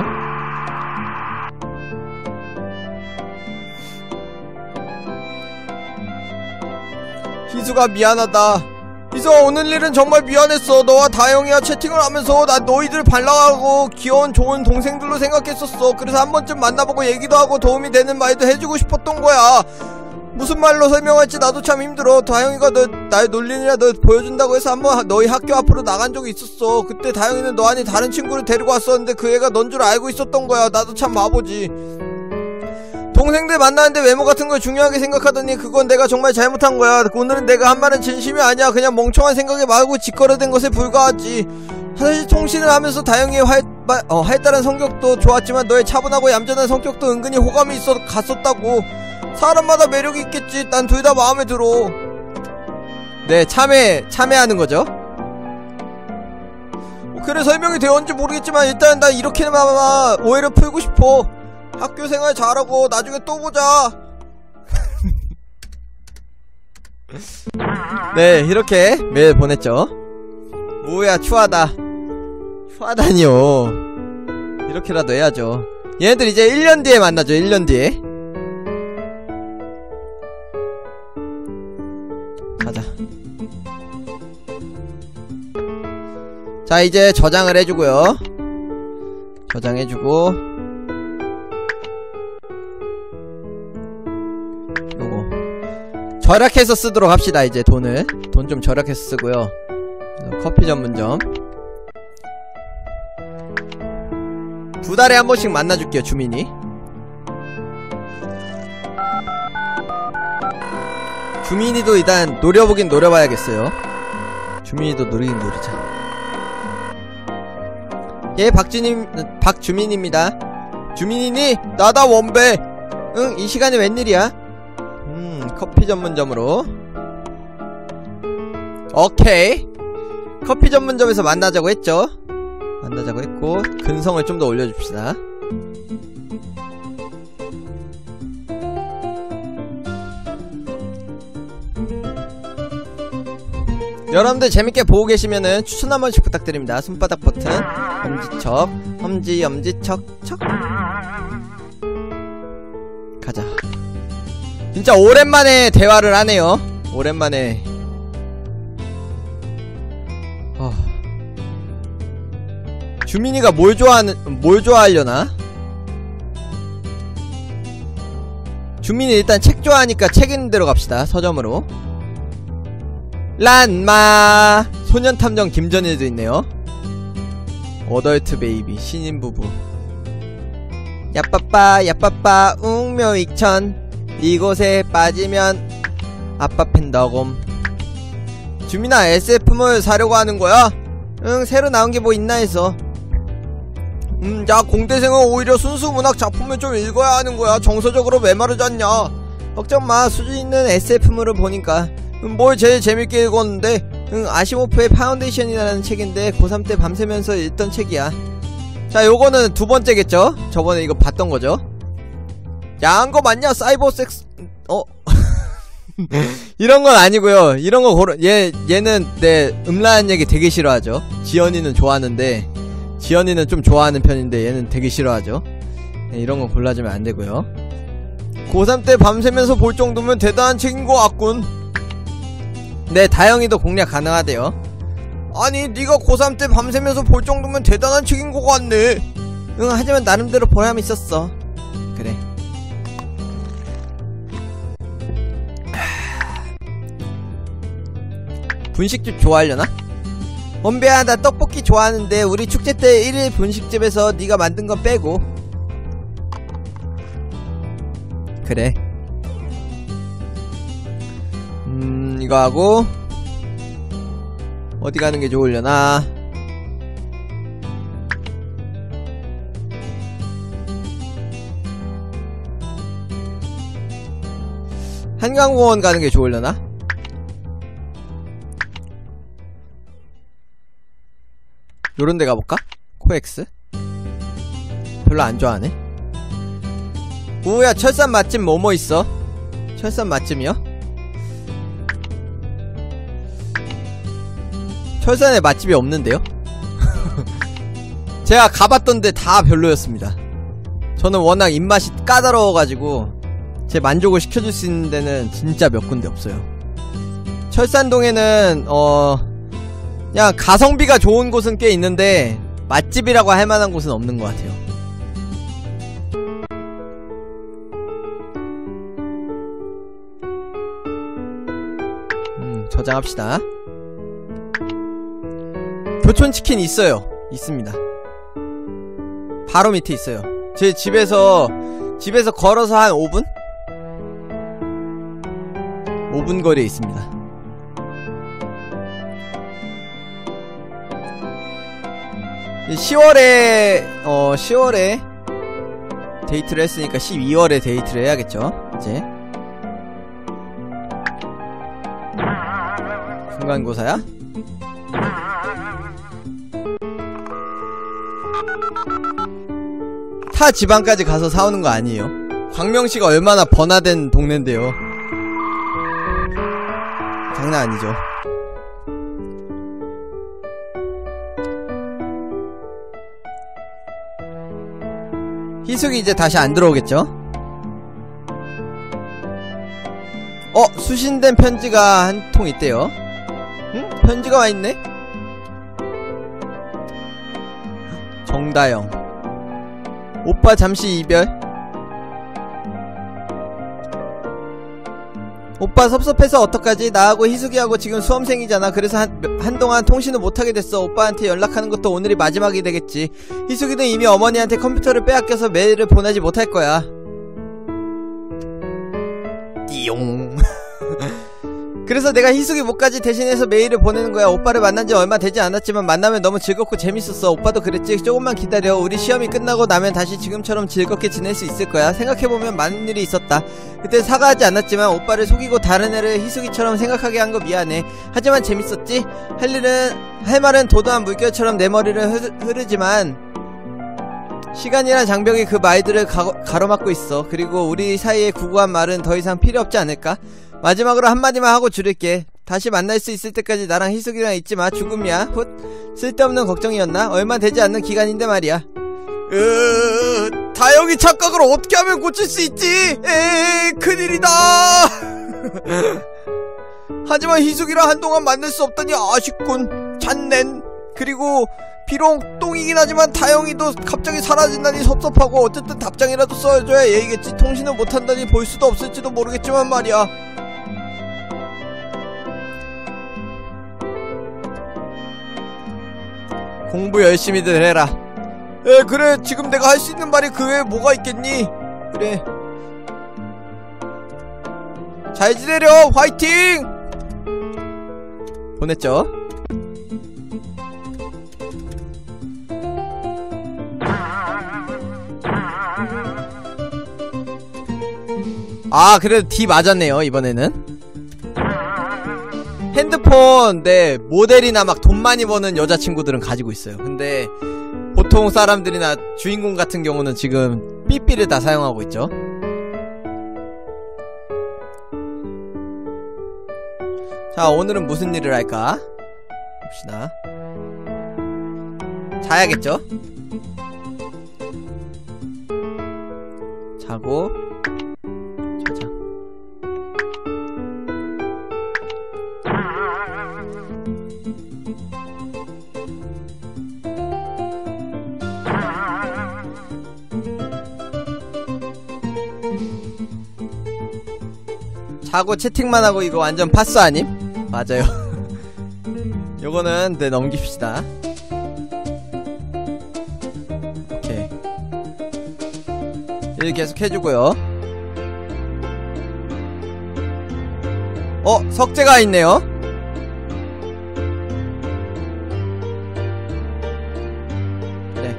희수가 미안하다. 희수아 오늘 일은 정말 미안했어. 너와 다영이와 채팅을 하면서 난 너희들 발랄하고 귀여운 좋은 동생들로 생각했었어. 그래서 한 번쯤 만나보고 얘기도 하고 도움이 되는 말도 해주고 싶었던 거야. 무슨 말로 설명할지 나도 참 힘들어. 다영이가 날 놀리느라 너 보여준다고 해서 한번 너희 학교 앞으로 나간 적이 있었어. 그때 다영이는 너 아니 다른 친구를 데리고 왔었는데 그 애가 넌 줄 알고 있었던 거야. 나도 참 바보지. 동생들 만나는데 외모 같은 걸 중요하게 생각하더니 그건 내가 정말 잘못한 거야. 오늘은 내가 한 말은 진심이 아니야. 그냥 멍청한 생각에 말고 짓거려댄 것에 불과하지. 사실 통신을 하면서 다영이의 활달한 성격도 좋았지만 너의 차분하고 얌전한 성격도 은근히 호감이 있어 갔었다고. 사람마다 매력이 있겠지. 난 둘 다 마음에 들어. 네 참여하는 거죠. 그래 설명이 되었는지 모르겠지만 일단 난 이렇게나마 오해를 풀고 싶어. 학교생활 잘하고 나중에 또 보자. 네 이렇게 메일 보냈죠. 뭐야 추하다. 추하다니요. 이렇게라도 해야죠. 얘네들 이제 1년 뒤에 만나죠. 1년 뒤에 가자. 자 이제 저장을 해주고요. 저장해주고 요거 절약해서 쓰도록 합시다. 이제 돈 좀 절약해서 쓰고요. 커피 전문점 2달에 한 번씩 만나줄게요. 주민이 주민이도 일단 노려보긴 노려봐야겠어요. 주민이도 노리긴 노리자. 예 박주민입니다. 주민이니? 나다 원배. 응 이 시간에 웬일이야? 커피 전문점으로 오케이. 커피 전문점에서 만나자고 했죠. 만나자고 했고 근성을 좀 더 올려줍시다. 여러분들 재밌게 보고 계시면은 추천 한 번씩 부탁드립니다. 손바닥 버튼 엄지척 엄지척척 가자. 진짜 오랜만에 대화를 하네요. 오랜만에 주민이가 뭘 좋아하려나? 주민이 일단 책 좋아하니까 책 있는 데로 갑시다. 서점으로. 란마 소년탐정 김전일도 있네요. 어덜트 베이비 신인부부 야빠빠 야빠빠 웅묘익천 이곳에 빠지면 아빠 팬더곰. 주민아 SF물 사려고 하는 거야? 응 새로 나온 게 뭐 있나 해서. 야 공대생은 오히려 순수 문학 작품을 좀 읽어야 하는 거야. 정서적으로 메마르지 않냐. 걱정마 수준 있는 SF물을 보니까 뭘 제일 재밌게 읽었는데? 응, 아시모프의 파운데이션이라는 책인데 고3 때 밤새면서 읽던 책이야. 자, 요거는 두 번째겠죠? 저번에 이거 봤던 거죠? 야한 거 맞냐? 사이버 섹스, 이런 건 아니고요. 이런 거 얘는 내 음란한 얘기 되게 싫어하죠. 지연이는 좋아하는데, 지연이는 좀 좋아하는 편인데 얘는 되게 싫어하죠. 네, 이런 거 골라주면 안 되고요. 고3 때 밤새면서 볼 정도면 대단한 책인 거 같군. 네, 다영이도 공략 가능하대요. 아니, 네가 고3 때 밤새면서 볼 정도면 대단한 책인 거 같네. 응, 하지만 나름대로 보람 있었어. 그래. 분식집 좋아하려나? 원배야, 나 떡볶이 좋아하는데 우리 축제 때 1일 분식집에서 네가 만든 건 빼고. 그래. 이거 하고 어디 가는 게 좋으려나? 한강공원 가는 게 좋으려나? 요런 데 가볼까? 코엑스? 별로 안 좋아하네. 우야, 철산 맛집 뭐뭐 있어? 철산 맛집이요? 철산에 맛집이 없는데요? 제가 가봤던데 다 별로였습니다. 저는 워낙 입맛이 까다로워가지고 제 만족을 시켜줄 수 있는 데는 진짜 몇 군데 없어요. 철산동에는 그냥 가성비가 좋은 곳은 꽤 있는데 맛집이라고 할 만한 곳은 없는 것 같아요. 저장합시다. 교촌치킨 있어요. 있습니다. 바로 밑에 있어요. 제 집에서 걸어서 한 5분? 5분 거리에 있습니다. (10월에) 10월에 데이트를 했으니까 12월에 데이트를 해야겠죠. 이제 중간고사야? 타 지방까지 가서 사오는 거 아니에요. 광명시가 얼마나 번화된 동네인데요. 장난 아니죠. 희숙이 이제 다시 안 들어오겠죠? 수신된 편지가 한 통 있대요. 응? 편지가 와있네? 정다영. 오빠 잠시 이별. 오빠 섭섭해서 어떡하지? 나하고 희숙이하고 지금 수험생이잖아. 그래서 한동안 통신을 못하게 됐어. 오빠한테 연락하는 것도 오늘이 마지막이 되겠지. 희숙이는 이미 어머니한테 컴퓨터를 빼앗겨서 메일을 보내지 못할 거야. 띠용. 그래서 내가 희숙이 목까지 대신해서 메일을 보내는 거야. 오빠를 만난 지 얼마 되지 않았지만 만나면 너무 즐겁고 재밌었어. 오빠도 그랬지? 조금만 기다려. 우리 시험이 끝나고 나면 다시 지금처럼 즐겁게 지낼 수 있을 거야. 생각해보면 많은 일이 있었다. 그때 사과하지 않았지만 오빠를 속이고 다른 애를 희숙이처럼 생각하게 한 거 미안해. 하지만 재밌었지? 할 말은 도도한 물결처럼 내 머리를 흐르지만 시간이란 장벽이 그 말들을 가로막고 있어. 그리고 우리 사이의 구구한 말은 더 이상 필요 없지 않을까? 마지막으로 한마디만 하고 줄일게. 다시 만날 수 있을 때까지 나랑 희숙이랑 있지마. 죽음이야. 훗. 쓸데없는 걱정이었나? 얼마 되지 않는 기간인데 말이야. 다영이 착각을 어떻게 하면 고칠 수 있지? 큰일이다. 하지만 희숙이랑 한동안 만날 수 없다니 아쉽군. 잔넨. 그리고 비록 똥이긴 하지만 다영이도 갑자기 사라진다니 섭섭하고 어쨌든 답장이라도 써줘야 예의겠지. 통신을 못한다니 볼 수도 없을지도 모르겠지만 말이야. 공부 열심히들 해라. 그래. 지금 내가 할 수 있는 말이 그 외에 뭐가 있겠니? 그래. 잘 지내려. 화이팅. 보냈죠. 아, 그래도 D 맞았네요 이번에는. 핸드폰, 네, 모델이나 막 돈 많이 버는 여자친구들은 가지고 있어요. 근데 보통 사람들이나 주인공 같은 경우는 지금 삐삐를 다 사용하고 있죠. 자, 오늘은 무슨 일을 할까? 봅시다. 자야겠죠? 자고 자자. 자고 채팅만 하고 이거 완전 파스 아님? 맞아요. 요거는 네, 넘깁시다. 오케이. 일 계속 해주고요. 석재가 있네요. 그래.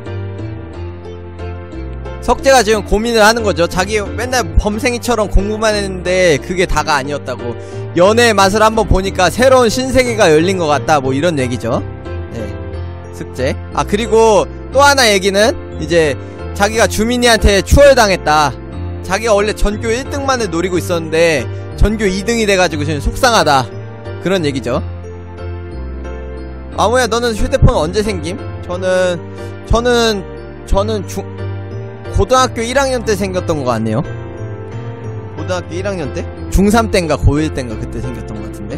석재가 지금 고민을 하는 거죠. 자기 맨날 범생이처럼 공부만 했는데 그게 다가 아니었다고. 연애의 맛을 한번 보니까 새로운 신세계가 열린 것 같다. 뭐 이런 얘기죠. 네. 숙제. 아, 그리고 또 하나 얘기는 이제 자기가 주민이한테 추월당했다. 자기가 원래 전교 1등만을 노리고 있었는데 전교 2등이 돼가지고 지금 속상하다. 그런 얘기죠. 아무야, 너는 휴대폰 언제 생김? 저는 고등학교 1학년 때 생겼던 것 같네요. 고등학교 1학년 때? 중3 땐가 고1 땐가 그때 생겼던 것 같은데.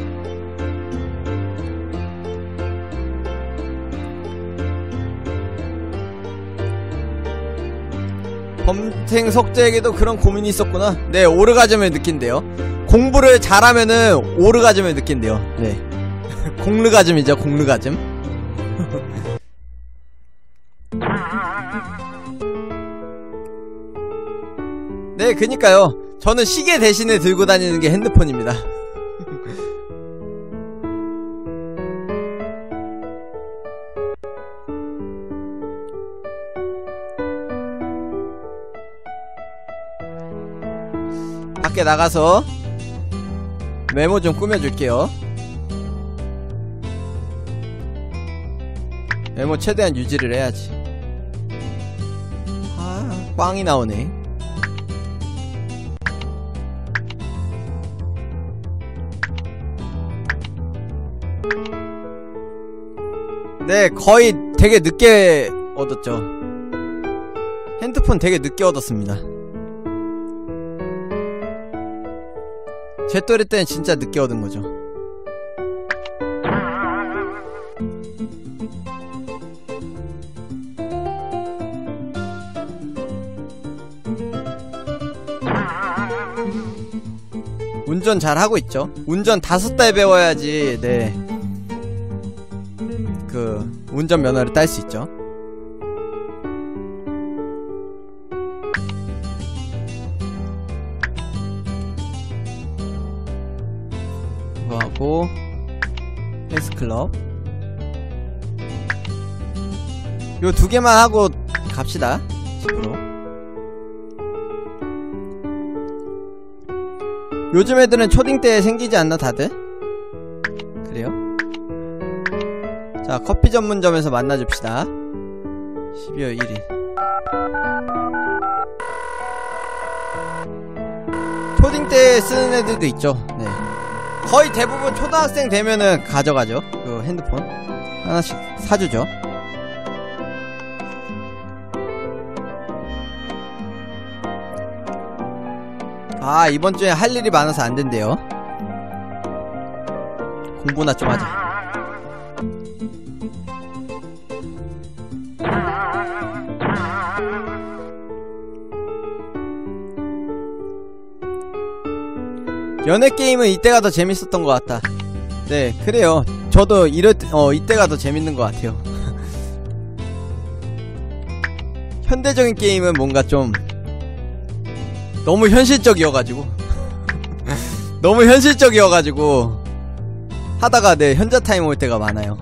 범생 석재에게도 그런 고민이 있었구나. 네, 오르가즘을 느낀대요. 공부를 잘하면은 오르가즘을 느낀대요. 네. 공르가즘이죠, 공르가즘. 네, 그니까요. 저는 시계 대신에 들고 다니는 게 핸드폰입니다. 밖에 나가서 메모 좀 꾸며줄게요. 메모 최대한 유지를 해야지. 아, 꽝이 나오네. 네, 거의 되게 늦게 얻었죠. 핸드폰 되게 늦게 얻었습니다. 제 또래 때는 진짜 늦게 얻은 거죠. 운전 잘 하고 있죠. 운전 5달 배워야지, 네, 그 운전면허를 딸 수 있죠. 이거 하고 헬스클럽 요 2개만 하고 갑시다. 집으로. 요즘 애들은 초딩 때 생기지 않나 다들? 그래요? 자, 커피 전문점에서 만나줍시다. 12월 1일. 초딩 때 쓰는 애들도 있죠. 네. 거의 대부분 초등학생 되면은 가져가죠. 그 핸드폰 하나씩 사주죠. 아, 이번주에 할 일이 많아서 안된대요. 공부나 좀 하자. 연애게임은 이때가 더 재밌었던 것 같다. 네, 그래요. 저도 이때가 더 재밌는 것 같아요. 현대적인 게임은 뭔가 좀 너무 현실적이어가지고 너무 현실적이어가지고 하다가 네, 현자타임 올 때가 많아요.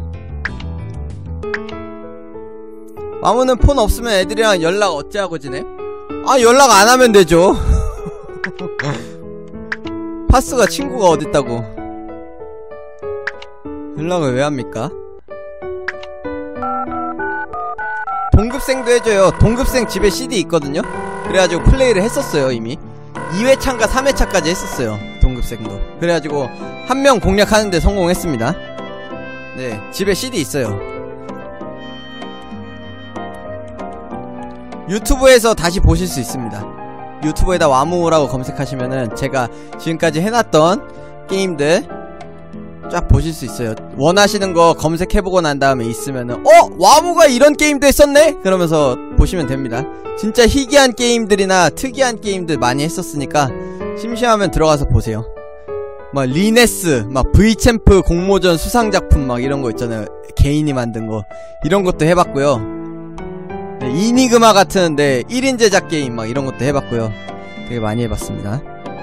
마무는 폰 없으면 애들이랑 연락 어찌하고 지내? 아, 연락 안 하면 되죠. 파스가 친구가 어딨다고. 연락을 왜 합니까? 동급생도 해줘요. 동급생 집에 CD 있거든요? 그래가지고 플레이를 했었어요 이미. 2회차인가 3회차까지 했었어요 동급생도. 그래가지고 한 명 공략하는데 성공했습니다. 네, 집에 CD 있어요. 유튜브에서 다시 보실 수 있습니다. 유튜브에다 와무라고 검색하시면은 제가 지금까지 해놨던 게임들 쫙 보실 수 있어요. 원하시는 거 검색해보고 난 다음에 있으면은 와무가 이런 게임도 했었네? 그러면서 보시면 됩니다. 진짜 희귀한 게임들이나 특이한 게임들 많이 했었으니까 심심하면 들어가서 보세요. 막 리네스, 막 V챔프 공모전 수상작품 막 이런 거 있잖아요. 개인이 만든 거 이런 것도 해봤고요. 네, 이니그마 같은 1인 제작 게임 막 이런 것도 해봤고요. 되게 많이 해봤습니다.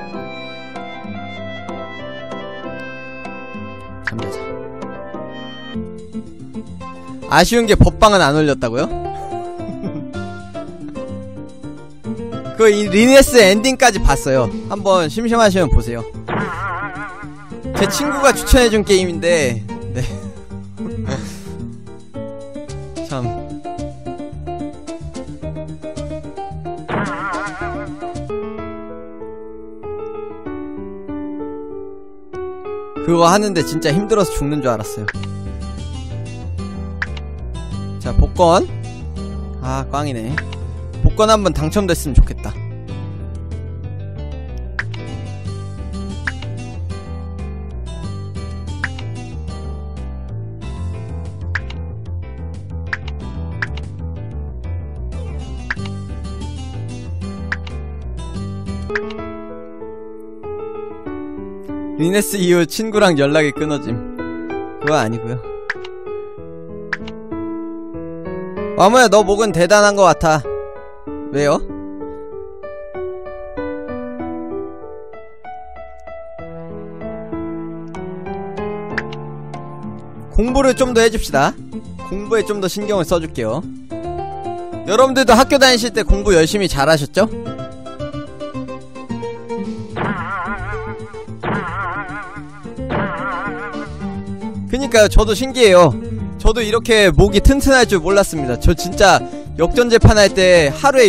잠자자. 아쉬운 게 법방은 안 올렸다고요? 그 리네스 엔딩까지 봤어요. 한번 심심하시면 보세요. 제 친구가 추천해준 게임인데 네. 참 그거 하는데 진짜 힘들어서 죽는 줄 알았어요. 자, 복권. 아, 꽝이네. 복권 한번 당첨됐으면 좋겠다. 리네스 이후 친구랑 연락이 끊어짐. 그거 아니고요. 와무야, 너 목은 대단한 것 같아. 왜요? 공부를 좀 더 해줍시다. 공부에 좀 더 신경을 써줄게요. 여러분들도 학교 다니실 때 공부 열심히 잘하셨죠? 그니까요, 저도 신기해요. 저도 이렇게 목이 튼튼할 줄 몰랐습니다. 저 진짜 역전재판 할 때 하루에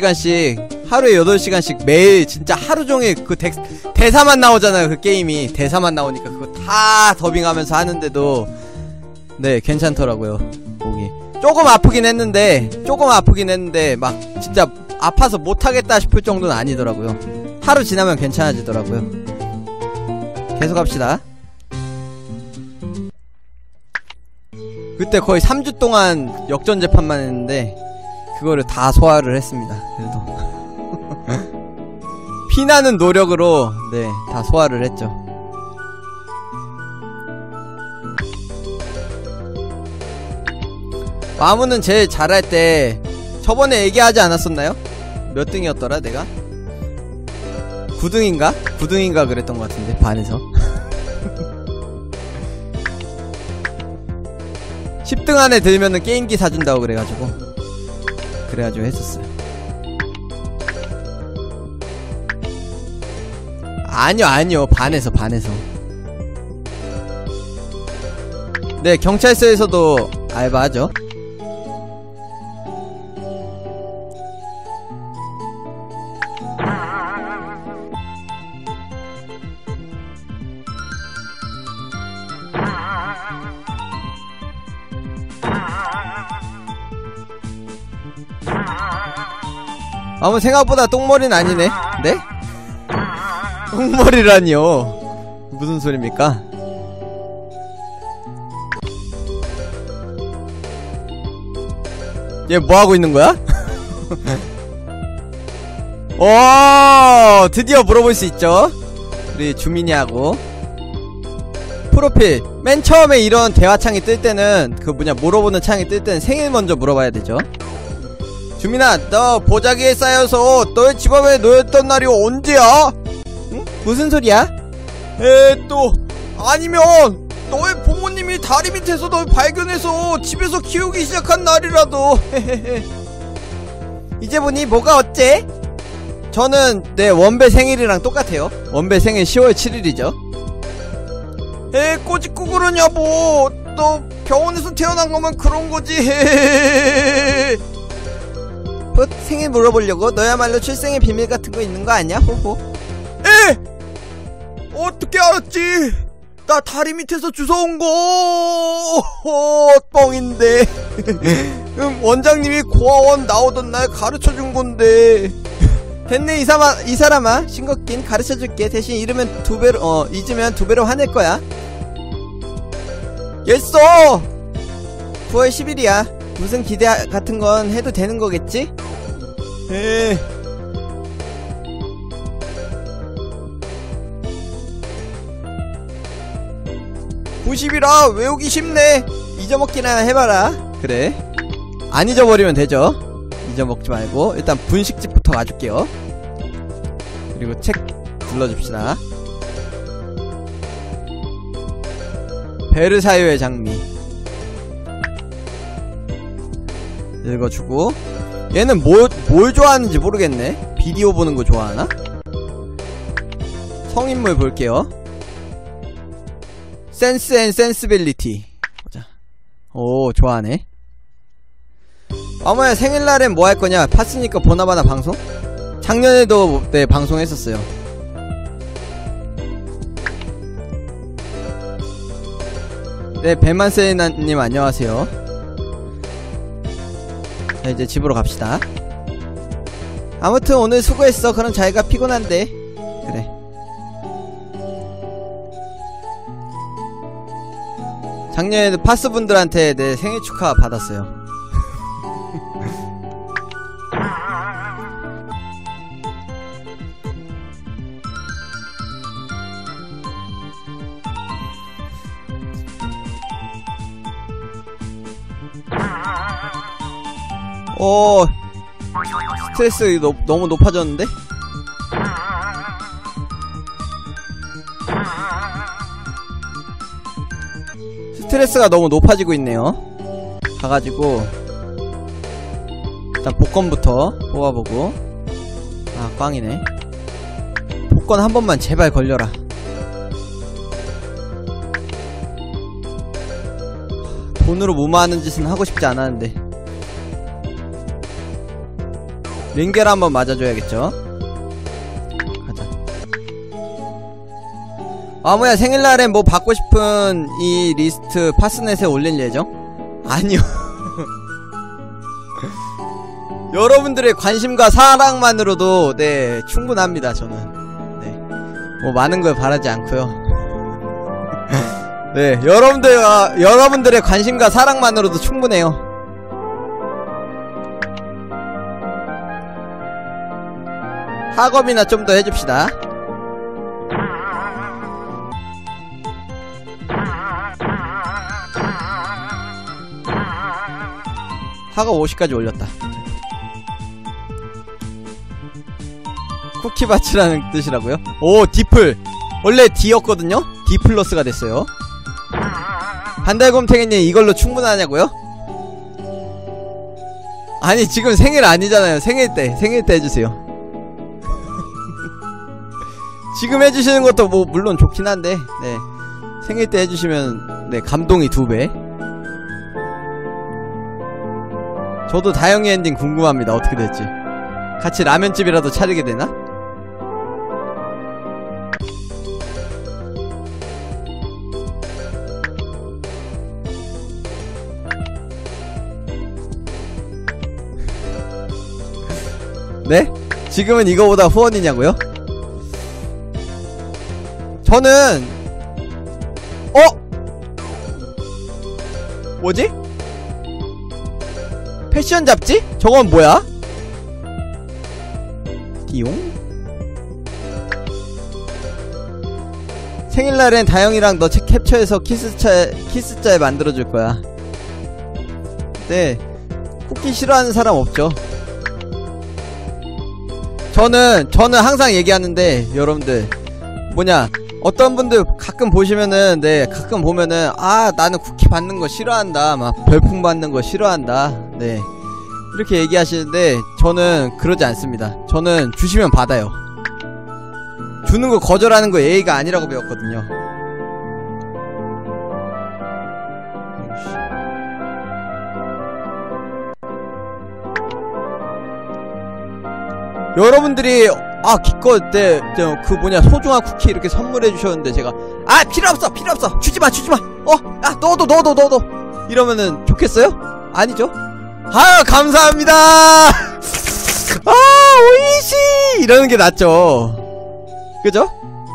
8시간씩 매일 진짜 하루종일 그 대사만 나오잖아요. 그 게임이 대사만 나오니까 그거 다 더빙하면서 하는데도 네, 괜찮더라고요. 목이 조금 아프긴 했는데 막 진짜 아파서 못하겠다 싶을 정도는 아니더라고요. 하루 지나면 괜찮아지더라고요. 계속 합시다. 그때 거의 3주 동안 역전재판만 했는데 그거를 다 소화를 했습니다. 그래도 피나는 노력으로 네, 다 소화를 했죠. 와무는 제일 잘할 때 저번에 얘기하지 않았었나요? 몇 등이었더라 내가? 9등인가? 9등인가 그랬던 것 같은데 반에서 10등 안에 들면은 게임기 사준다고 그래가지고 했었어요. 아니요 반에서 네, 경찰서에서도 알바하죠. 아무 생각보다 똥머리는 아니네. 네? 똥머리라니요. 무슨 소리입니까? 얘 뭐하고 있는 거야? 오, 드디어 물어볼 수 있죠. 우리 주민이하고 프로필 맨 처음에 이런 대화창이 뜰 때는 물어보는 창이 뜰 때는 생일 먼저 물어봐야 되죠. 주민아, 너 보자기에 쌓여서 너의 집 앞에 놓였던 날이 언제야? 응? 무슨 소리야? 아니면 너의 부모님이 다리 밑에서 널 발견해서 집에서 키우기 시작한 날이라도. 이제 보니 뭐가 어째? 저는 네, 원배 생일이랑 똑같아요. 원배 생일 10월 7일이죠 꼬집고 그러냐 뭐. 너 병원에서 태어난 거면 그런 거지. 뭐 생일 물어보려고? 너야말로 출생의 비밀 같은 거 있는 거 아니야? 호호. 어떻게 알았지? 나 다리 밑에서 주워온 거. 뻥인데. 원장님이 고아원 나오던 날 가르쳐준 건데. 됐네 이 사람아. 싱겁긴 가르쳐줄게. 대신 잊으면 두 배로 화낼 거야. 됐어. 9월 10일이야 무슨 기대 같은 건 해도 되는 거겠지? 90이라 외우기 쉽네. 잊어먹기나 해봐라. 그래 안 잊어버리면 되죠. 잊어먹지 말고 일단 분식집부터 가줄게요. 그리고 책 눌러줍시다. 베르사유의 장미 읽어주고. 얘는 뭘 좋아하는지 모르겠네. 비디오 보는 거 좋아하나? 성인물 볼게요. 센스 앤 센스빌리티 보자. 오 좋아하네. 어머야 생일날엔 뭐 할 거냐? 팠으니까 보나마나 방송? 작년에도 네 방송했었어요. 네 벤만세이나님 안녕하세요. 자 이제 집으로 갑시다. 아무튼 오늘 수고했어. 그럼 자기가 피곤한데. 그래 작년에도 파스분들한테 내 생일 축하 받았어요. 스트레스 너무 높아졌는데? 스트레스가 너무 높아지고 있네요. 가가지고 일단 복권부터 뽑아보고. 아 꽝이네. 복권 한 번만 제발 걸려라. 돈으로 무마하는 짓은 하고 싶지 않았는데. 링겔 한번 맞아줘야겠죠. 가자. 아무야 생일날엔 뭐 받고 싶은 이 리스트 파스넷에 올릴 예정? 아니요. 여러분들의 관심과 사랑만으로도 네 충분합니다. 저는 네 뭐 많은 걸 바라지 않고요. 네 여러분들의 관심과 사랑만으로도 충분해요. 학업이나 좀 더 해줍시다. 학업 50까지 올렸다. 쿠키밭이라는 뜻이라고요? 오 디플 원래 D였거든요? D 플러스가 됐어요. 반달곰탱이님 이걸로 충분하냐고요? 아니 지금 생일 아니잖아요. 생일 때 해주세요. 지금 해주시는 것도 뭐 물론 좋긴 한데 네 생일 때 해주시면 네 감동이 2배. 저도 다영이 엔딩 궁금합니다. 어떻게 될지. 같이 라면집이라도 차리게 되나? 네? 지금은 이거보다 후원이냐고요? 저는 뭐지? 패션 잡지? 저건 뭐야? 띠용? 생일날엔 다영이랑 너 책 캡처해서 키스짤 만들어줄 거야. 네 쿠키 싫어하는 사람 없죠. 저는 항상 얘기하는데 여러분들 뭐냐 어떤 분들 가끔 보시면은 네 가끔 보면은 아 나는 쿠키 받는 거 싫어한다 막 별풍 받는 거 싫어한다 네 이렇게 얘기하시는데 저는 그러지 않습니다. 저는 주시면 받아요. 주는 거 거절하는 거 예의가 아니라고 배웠거든요. 여러분들이 기껏 그 뭐냐 소중한 쿠키 이렇게 선물해 주셨는데 제가 필요 없어 주지마 넣어도 이러면은 좋겠어요? 아니죠? 감사합니다. 오이시 이러는 게 낫죠. 그죠?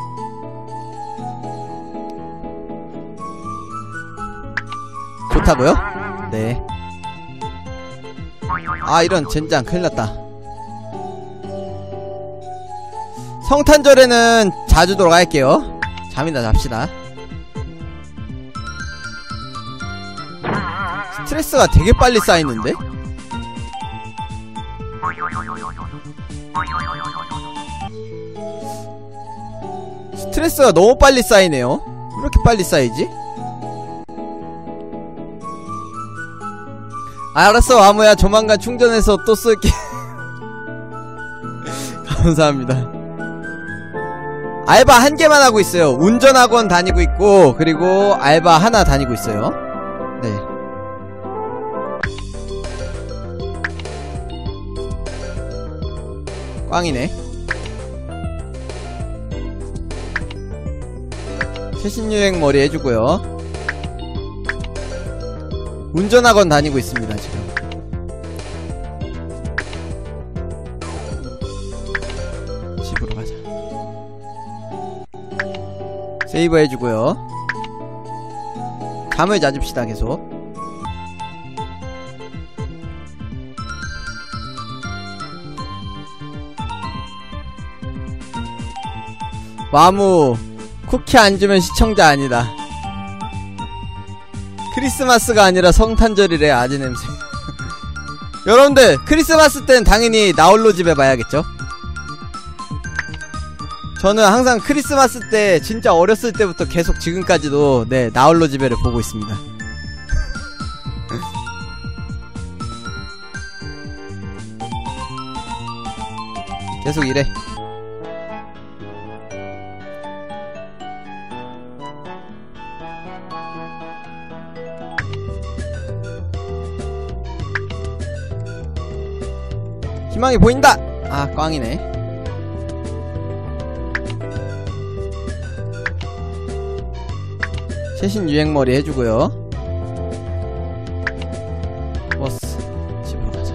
좋다고요? 네. 이런 젠장 큰일났다. 성탄절에는 자주 돌아갈게요. 잠이나 잡시다. 스트레스가 되게 빨리 쌓이는데? 스트레스가 너무 빨리 쌓이네요. 왜 이렇게 빨리 쌓이지? 알았어 아무야 조만간 충전해서 또 쓸게. 감사합니다. 알바 1개만 하고 있어요. 운전학원 다니고 있고 그리고 알바 하나 다니고 있어요. 네. 꽝이네. 최신 유행 머리 해주고요. 운전학원 다니고 있습니다 지금. 집으로 가자. 세이브 해주고요. 잠을 자줍시다 계속. 마무 쿠키 안 주면 시청자 아니다. 크리스마스가 아니라 성탄절이래. 아재 냄새. 여러분들 크리스마스 땐 당연히 나홀로 집에 봐야겠죠. 저는 항상 크리스마스 때 진짜 어렸을 때부터 계속 지금까지도 네 나홀로 집에를 보고 있습니다. 계속 이래. 희망이 보인다! 꽝이네. 최신 유행머리 해주고요. 버스 집으로 가자.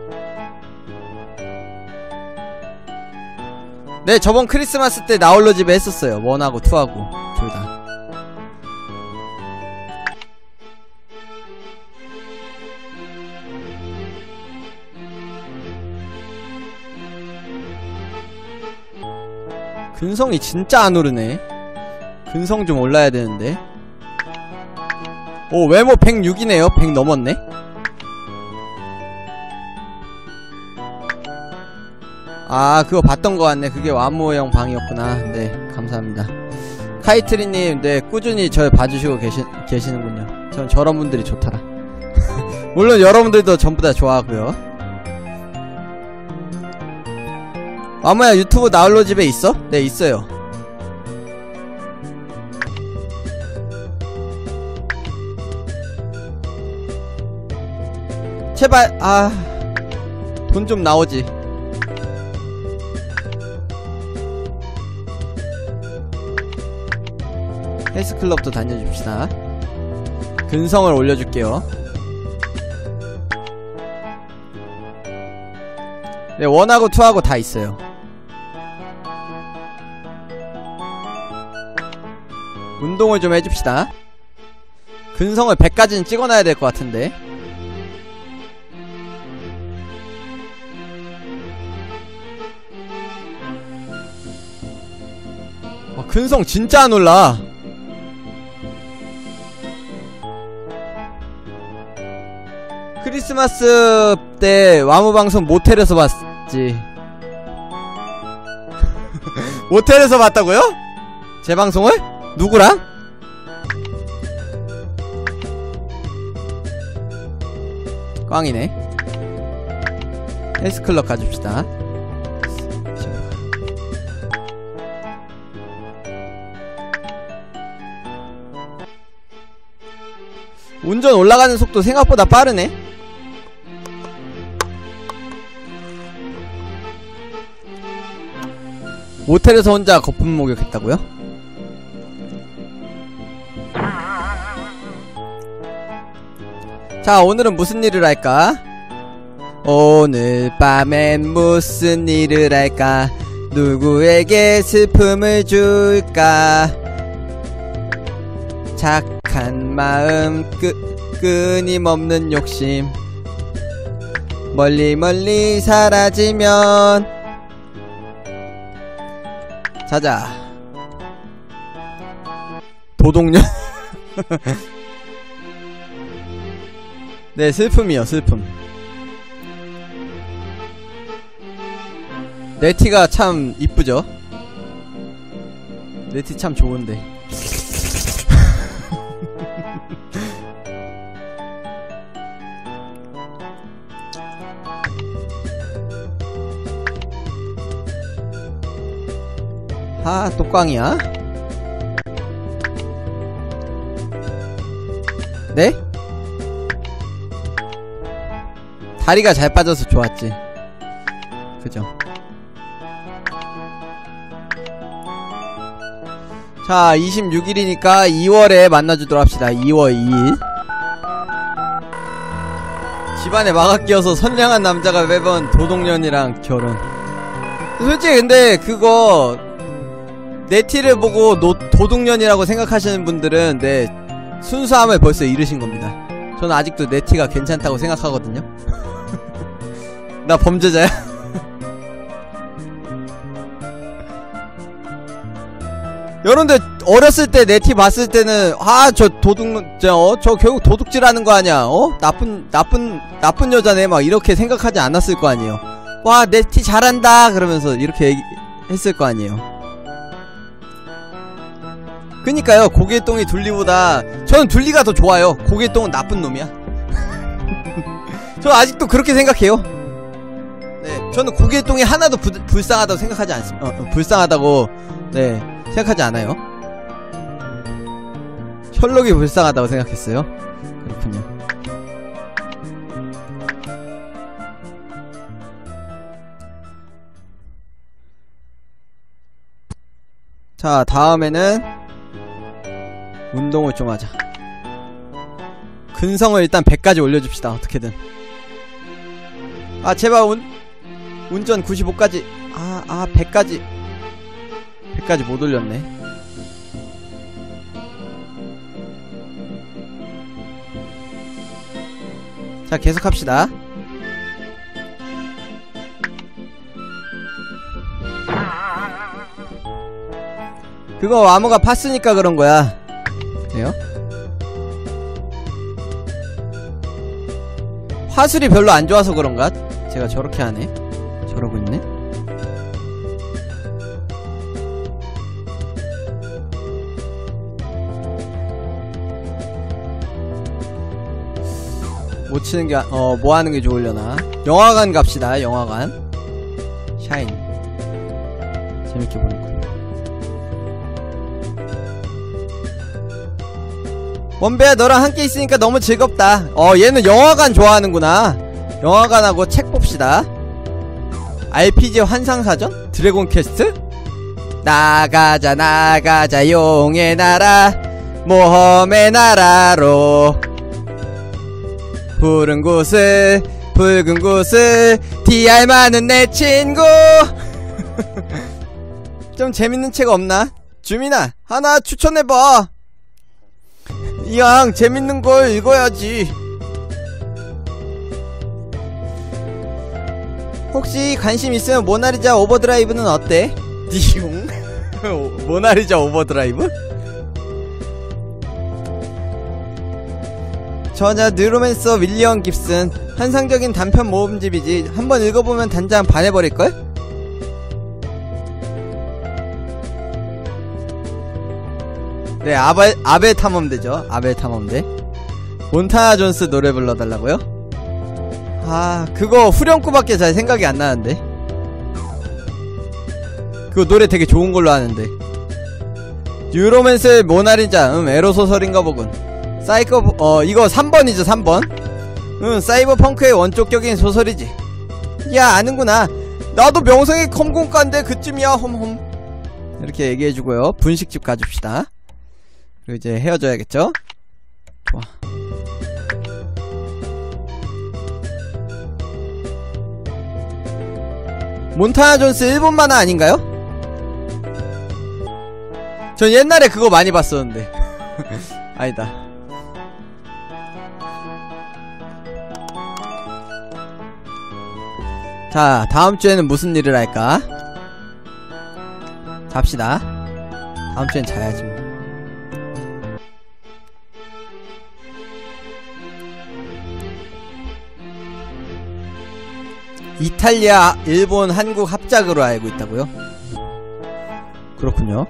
네 저번 크리스마스 때 나홀로 집에 했었어요. 1하고 2하고 둘다. 근성이 진짜 안 오르네. 근성 좀 올라야 되는데. 오 외모 106이네요 100 넘었네. 그거 봤던 거 같네. 그게 와무형 방이었구나. 네 감사합니다. 카이트리님 네 꾸준히 절 봐주시고 계시는군요. 전 저런 분들이 좋더라. 물론 여러분들도 전부 다 좋아하고요. 와무야 유튜브 나홀로 집에 있어? 네 있어요. 제발 돈 좀 나오지. 헬스클럽도 다녀줍시다. 근성을 올려줄게요. 네 1하고 2하고 다 있어요. 운동을 좀 해줍시다. 근성을 100까지는 찍어놔야 될 것 같은데. 근성 진짜 안 올라. 크리스마스 때 와무방송 모텔에서 봤지. 모텔에서 봤다고요? 제 방송을? 누구랑? 꽝이네. 헬스클럽 가줍시다. 운전 올라가는 속도 생각보다 빠르네. 모텔에서 혼자 거품 목욕했다고요? 자, 오늘은 무슨 일을 할까? 오늘 밤엔 무슨 일을 할까? 누구에게 슬픔을 줄까? 착한 마음 끊임없는 욕심 멀리 사라지면 자자 도둑년 네, 슬픔이요, 슬픔. 네티가 참 이쁘죠? 네티 참 좋은데. 아, 또 꽝이야? 네? 다리가 잘 빠져서 좋았지. 그죠? 자, 26일이니까 2월에 만나주도록 합시다. 2월 2일. 집안에 막아 끼어서 선량한 남자가 매번 도둑년이랑 결혼. 솔직히 근데 그거 네티를 보고 도둑년이라고 생각하시는 분들은 네, 순수함을 벌써 잃으신 겁니다. 저는 아직도 네티가 괜찮다고 생각하거든요. 나 범죄자야? 여러분들 어렸을 때 네티 봤을 때는 아, 저 저 결국 도둑질 하는 거 아니야? 나쁜 여자네 막 이렇게 생각하지 않았을 거 아니에요. 와, 네티 잘한다 그러면서 이렇게 했을 거 아니에요. 그니까요, 고길동이 둘리보다 저는 둘리가 더 좋아요. 고길동은 나쁜 놈이야. 저 아직도 그렇게 생각해요. 네, 저는 고길동이 하나도 불쌍하다고 생각하지 않습니다. 불쌍하다고 네, 생각하지 않아요. 셜록이 불쌍하다고 생각했어요. 그렇군요. 자, 다음에는 운동을 좀 하자. 근성을 일단 100까지 올려줍시다. 어떻게든. 아, 제발 운전 95까지. 100까지 100까지 못 올렸네. 자, 계속 합시다. 그거 암호가 팠으니까 그런 거야. 그래요? 화술이 별로 안 좋아서 그런가? 제가 저렇게 하네. 저러고 있네. 못 치는 게, 뭐 하는 게 좋으려나? 영화관 갑시다, 영화관. 샤인. 재밌게 보는 거. 원배야, 너랑 함께 있으니까 너무 즐겁다. 얘는 영화관 좋아하는구나. 영화관하고 책 봅시다. RPG 환상사전? 드래곤 퀘스트? 나가자 나가자 용의 나라 모험의 나라로 푸른 곳을 붉은 곳을 DR 많은 내 친구. 좀 재밌는 책 없나? 주민아, 하나 추천해봐. 이왕 재밌는 걸 읽어야지. 혹시 관심 있으면 모나리자 오버드라이브는 어때? 니용? 모나리자 오버드라이브? 저자 뉴로맨서 윌리엄 깁슨. 환상적인 단편 모음집이지. 한번 읽어보면 단장 반해버릴걸? 네, 아벨 탐험대죠. 아벨 탐험대. 몬타나 존스 노래 불러달라고요? 아, 그거 후렴구밖에 잘 생각이 안 나는데. 그거 노래 되게 좋은 걸로 아는데. 뉴로맨스의 모나리자. 에로소설인가 보군. 이거 3번이죠, 3번. 사이버 펑크의 원초격인 소설이지. 야, 아는구나. 나도 명성의 컴공가인데 그쯤이야. 홈홈. 이렇게 얘기해주고요. 분식집 가줍시다. 그리고 이제 헤어져야겠죠? 좋아. 몬타나 존스 일본 만화 아닌가요? 전 옛날에 그거 많이 봤었는데. 아니다. 자, 다음주에는 무슨 일을 할까? 잡시다. 다음주엔 자야지 뭐. 이탈리아, 일본, 한국 합작으로 알고 있다고요? 그렇군요.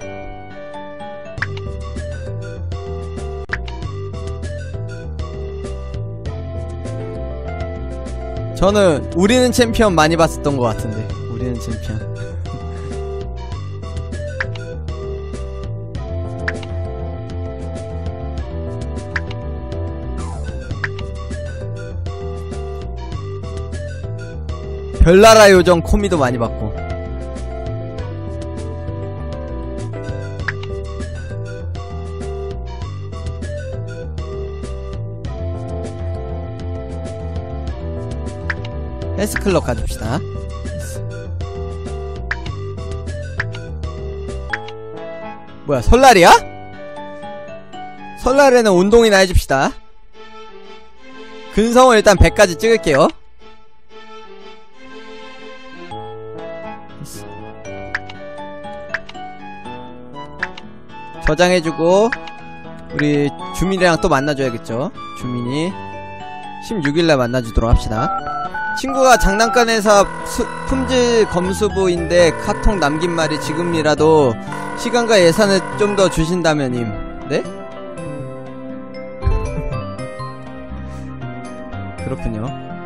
저는 우리는 챔피언 많이 봤었던 것 같은데. 우리는 챔피언. 별나라 요정 코미도 많이 봤고. 헬스클럽 가줍시다. 뭐야, 설날이야? 설날에는 운동이나 해줍시다. 근성을 일단 100까지 찍을게요. 저장해주고 우리 주민이랑 또 만나줘야겠죠. 주민이 16일날 만나주도록 합시다. 친구가 장난감에서 품질 검수부인데 카톡 남긴 말이 지금이라도 시간과 예산을 좀 더 주신다면임. 네? 그렇군요.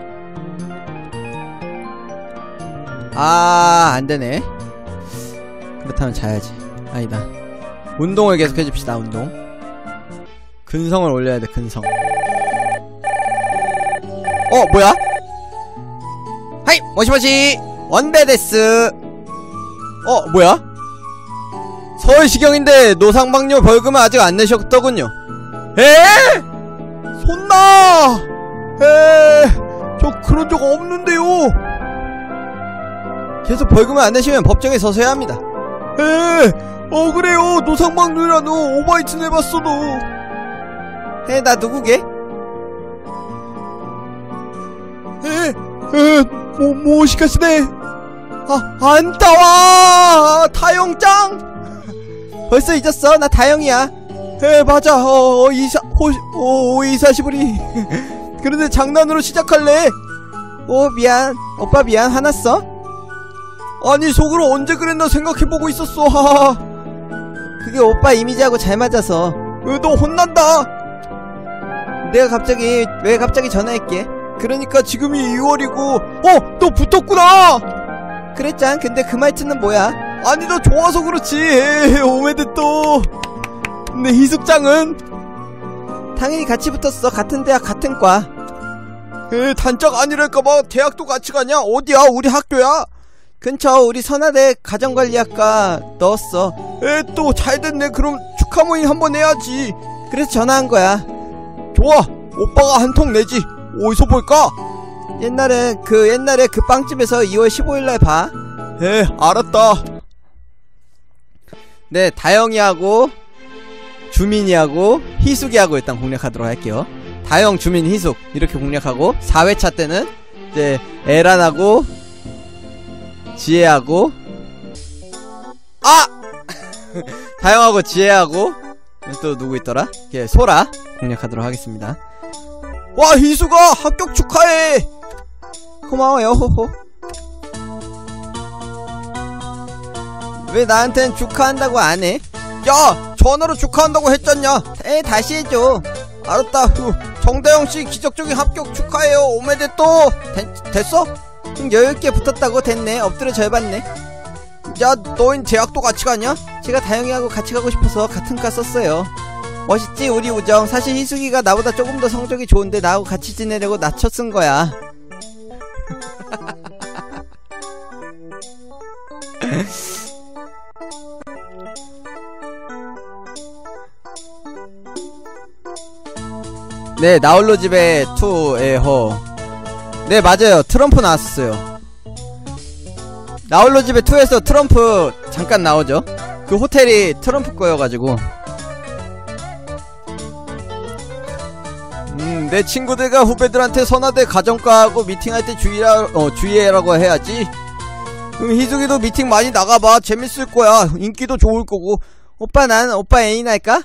아, 안되네. 그렇다면 자야지. 아니다. 운동을 계속 해줍시다. 운동. 근성을 올려야 돼. 근성. 뭐야? 하이! 모시모시! 원베데스! 뭐야? 서울시경인데 노상방뇨 벌금을 아직 안 내셨더군요. 에? 손나! 저 그런 적 없는데요. 계속 벌금을 안 내시면 법정에 서서야 합니다. 그래요. 노상방뇨라노 오바이트 내봤어 너. 나 누구게? 모시카시네. 안타와 타영짱. 벌써 잊었어. 나 다영이야. 맞아. 이사시부리. 그런데 장난으로 시작할래. 미안. 오빠 미안. 화났어? 아니 속으로 언제 그랬나 생각해보고 있었어. 그게 오빠 이미지하고 잘 맞아서. 너 혼난다. 내가 왜 갑자기 전화할게. 그러니까 지금이 2월이고 너 붙었구나. 그랬잖. 근데 그 말투는 뭐야? 아니 너 좋아서 그렇지. 오메데또. 근데 희숙장은? 당연히 같이 붙었어. 같은 대학 같은 과. 단짝 아니랄까봐. 대학도 같이 가냐? 어디야? 우리 학교야. 근처 우리 선화대 가정관리학과 넣었어. 또 잘됐네. 그럼 축하 모임 한번 해야지. 그래서 전화한 거야. 좋아. 오빠가 한 통 내지. 어디서 볼까? 옛날에 그 빵집에서 2월 15일날 봐. 알았다. 네, 다영이하고 주민이하고 희숙이하고 일단 공략하도록 할게요. 다영, 주민, 희숙 이렇게 공략하고 4회차 때는 이제 에란하고 지혜하고 다영하고 지혜하고 또 누구 있더라? 소라 공략하도록 하겠습니다. 와, 희수가 합격 축하해. 고마워요. 호호. 왜 나한텐 축하한다고 안 해? 야, 전화로 축하한다고 했잖냐. 다시 해줘. 알았다. 정다영씨 기적적인 합격 축하해요. 오메데또. 됐어? 여유있게 붙었다고. 됐네. 엎드려 절 받네. 야, 너흰 대학도 같이 가냐? 제가 다영이하고 같이 가고 싶어서 같은 과 썼어요. 멋있지 우리 우정. 사실 희숙이가 나보다 조금 더 성적이 좋은데 나하고 같이 지내려고 낮춰 쓴 거야. 네, 나홀로 집에 2의 허. 네, 맞아요. 트럼프 나왔었어요. 나홀로 집에 2에서 트럼프 잠깐 나오죠. 그 호텔이 트럼프 거여가지고. 내 친구들과 후배들한테 선화대 가정과하고 미팅할 때 주의해라고 해야지. 희숙이도 미팅 많이 나가봐. 재밌을 거야. 인기도 좋을 거고. 오빠 애인 할까?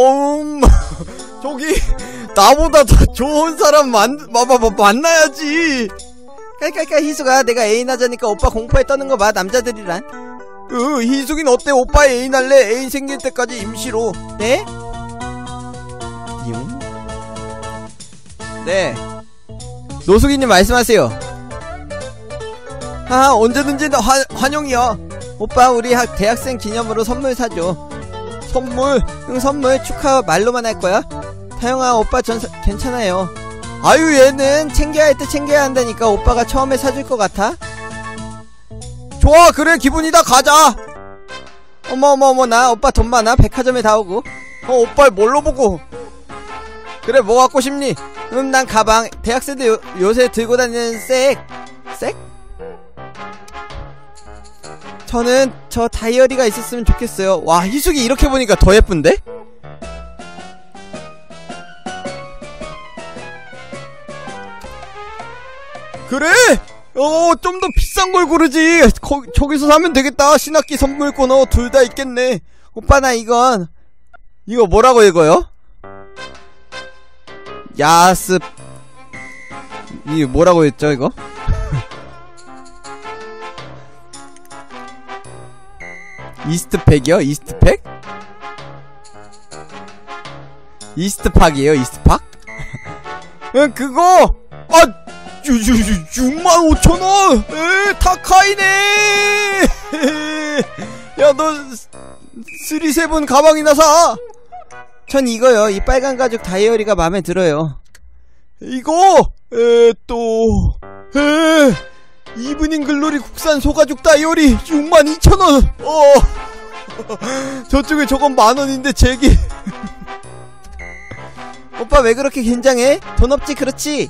저기 나보다 더 좋은 사람 만나야지. 깔깔깔 희숙아, 내가 애인 하자니까 오빠 공포에 떠는 거 봐. 남자들이란. 희숙이는 어때? 오빠 애인 할래? 애인 생길 때까지 임시로. 네? 네, 노숙이님 말씀하세요. 언제든지 환영이야. 오빠 우리 대학생 기념으로 선물 사줘. 선물? 선물 축하 말로만 할 거야? 다영아, 오빠 괜찮아요. 아유, 얘는 챙겨야 할 때 챙겨야 한다니까. 오빠가 처음에 사줄 것 같아? 좋아, 그래, 기분이다. 가자. 어머 나 오빠 돈 많아. 백화점에 다 오고. 오빠 뭘로 보고. 그래, 뭐 갖고 싶니? 난 가방. 대학생들 요새 들고 다니는 색? 저는 저 다이어리가 있었으면 좋겠어요. 와, 희숙이 이렇게 보니까 더 예쁜데? 그래! 좀 더 비싼 걸 고르지. 저기서 사면 되겠다. 신학기 선물권 둘 다 있겠네. 오빠 나 이거 뭐라고 읽어요? 야습. 이게 뭐라고 했죠 이거? 이스트팩이요? 이스트팩? 이스트팍이에요? 이스트팍? 그거 65,000원! 타카이네! 야, 너 3-7 가방이나 사! 전 이거요. 이 빨간 가죽 다이어리가 마음에 들어요. 이거 이브닝 글로리 국산 소가죽 다이어리 62,000원. 저쪽에 저건 만원인데 제게. 오빠 왜 그렇게 긴장해? 돈 없지? 그렇지?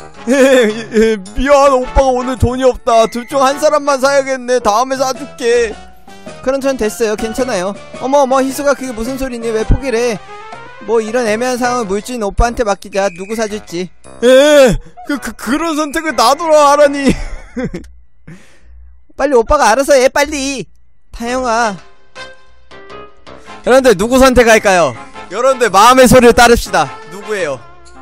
미안, 오빠가 오늘 돈이 없다. 둘 중 한 사람만 사야겠네. 다음에 사줄게. 그럼 전 됐어요. 괜찮아요. 어머 희수가 그게 무슨 소리니? 왜 포기를 해? 뭐 이런 애매한 상황을 물주인 오빠한테 맡기자. 누구 사줄지. 그런 선택을 놔두라 하라니. 빨리 오빠가 알아서 해. 빨리. 다영아. 여러분들 누구 선택할까요? 여러분들 마음의 소리를 따릅시다. 누구예요?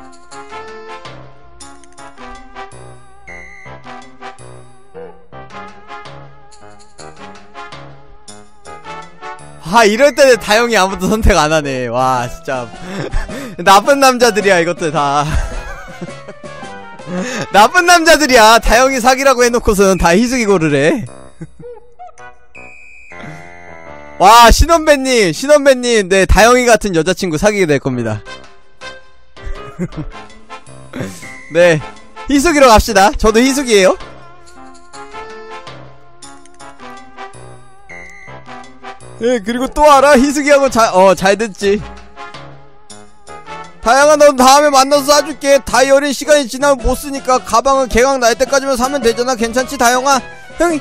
이럴 때는 다영이 아무도 선택 안 하네. 와, 진짜. 나쁜 남자들이야, 이것들 다. 나쁜 남자들이야. 다영이 사기라고 해놓고서는 다 희숙이 고르래. 와, 신원배님, 네, 다영이 같은 여자친구 사귀게 될 겁니다. 네, 희숙이로 갑시다. 저도 희숙이에요. 예, 그리고 또 알아? 희숙이하고 잘 됐지. 다영아, 넌 다음에 만나서 사줄게. 다이어리 시간이 지나면 못 쓰니까 가방은 개강 날 때까지만 사면 되잖아. 괜찮지, 다영아? 형이.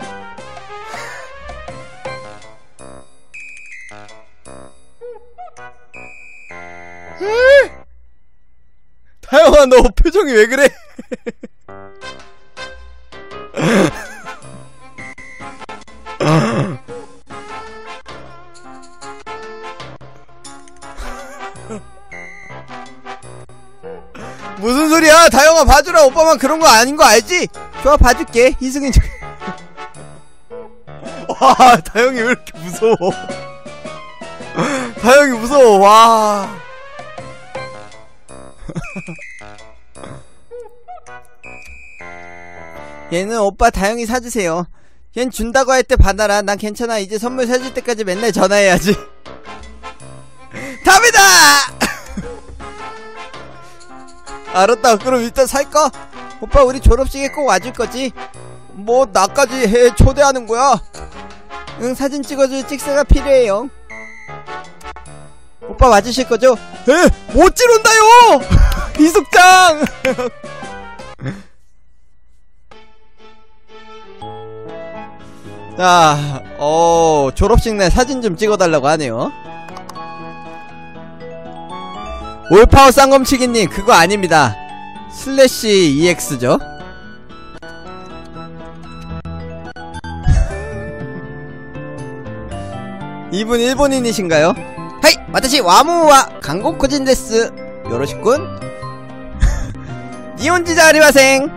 다영아, 너 표정이 왜 그래? 무슨 소리야? 다영아 봐주라. 오빠만 그런 거 아닌 거 알지? 좋아, 봐줄게. 희승이 와, 다영이 왜 이렇게 무서워? 다영이 무서워. 와. 얘는 오빠 다영이 사주세요. 얜 준다고 할 때 받아라. 난 괜찮아. 이제 선물 사줄 때까지 맨날 전화해야지. 답이다! 알았다. 그럼 일단 살까? 오빠 우리 졸업식에 꼭 와줄 거지? 뭐 나까지 초대하는 거야? 응, 사진 찍어줄 찍새가 필요해요. 오빠 와주실 거죠? 못 찍는다요! 희숙장! 자, 졸업식 날 사진 좀 찍어달라고 하네요. 올파워 쌍검치기님, 그거 아닙니다. 슬래시 EX죠? 이분 일본인이신가요? 하이! 와타시 와무와 강고코진 데스. 요로시군. 니혼지자 아리마생.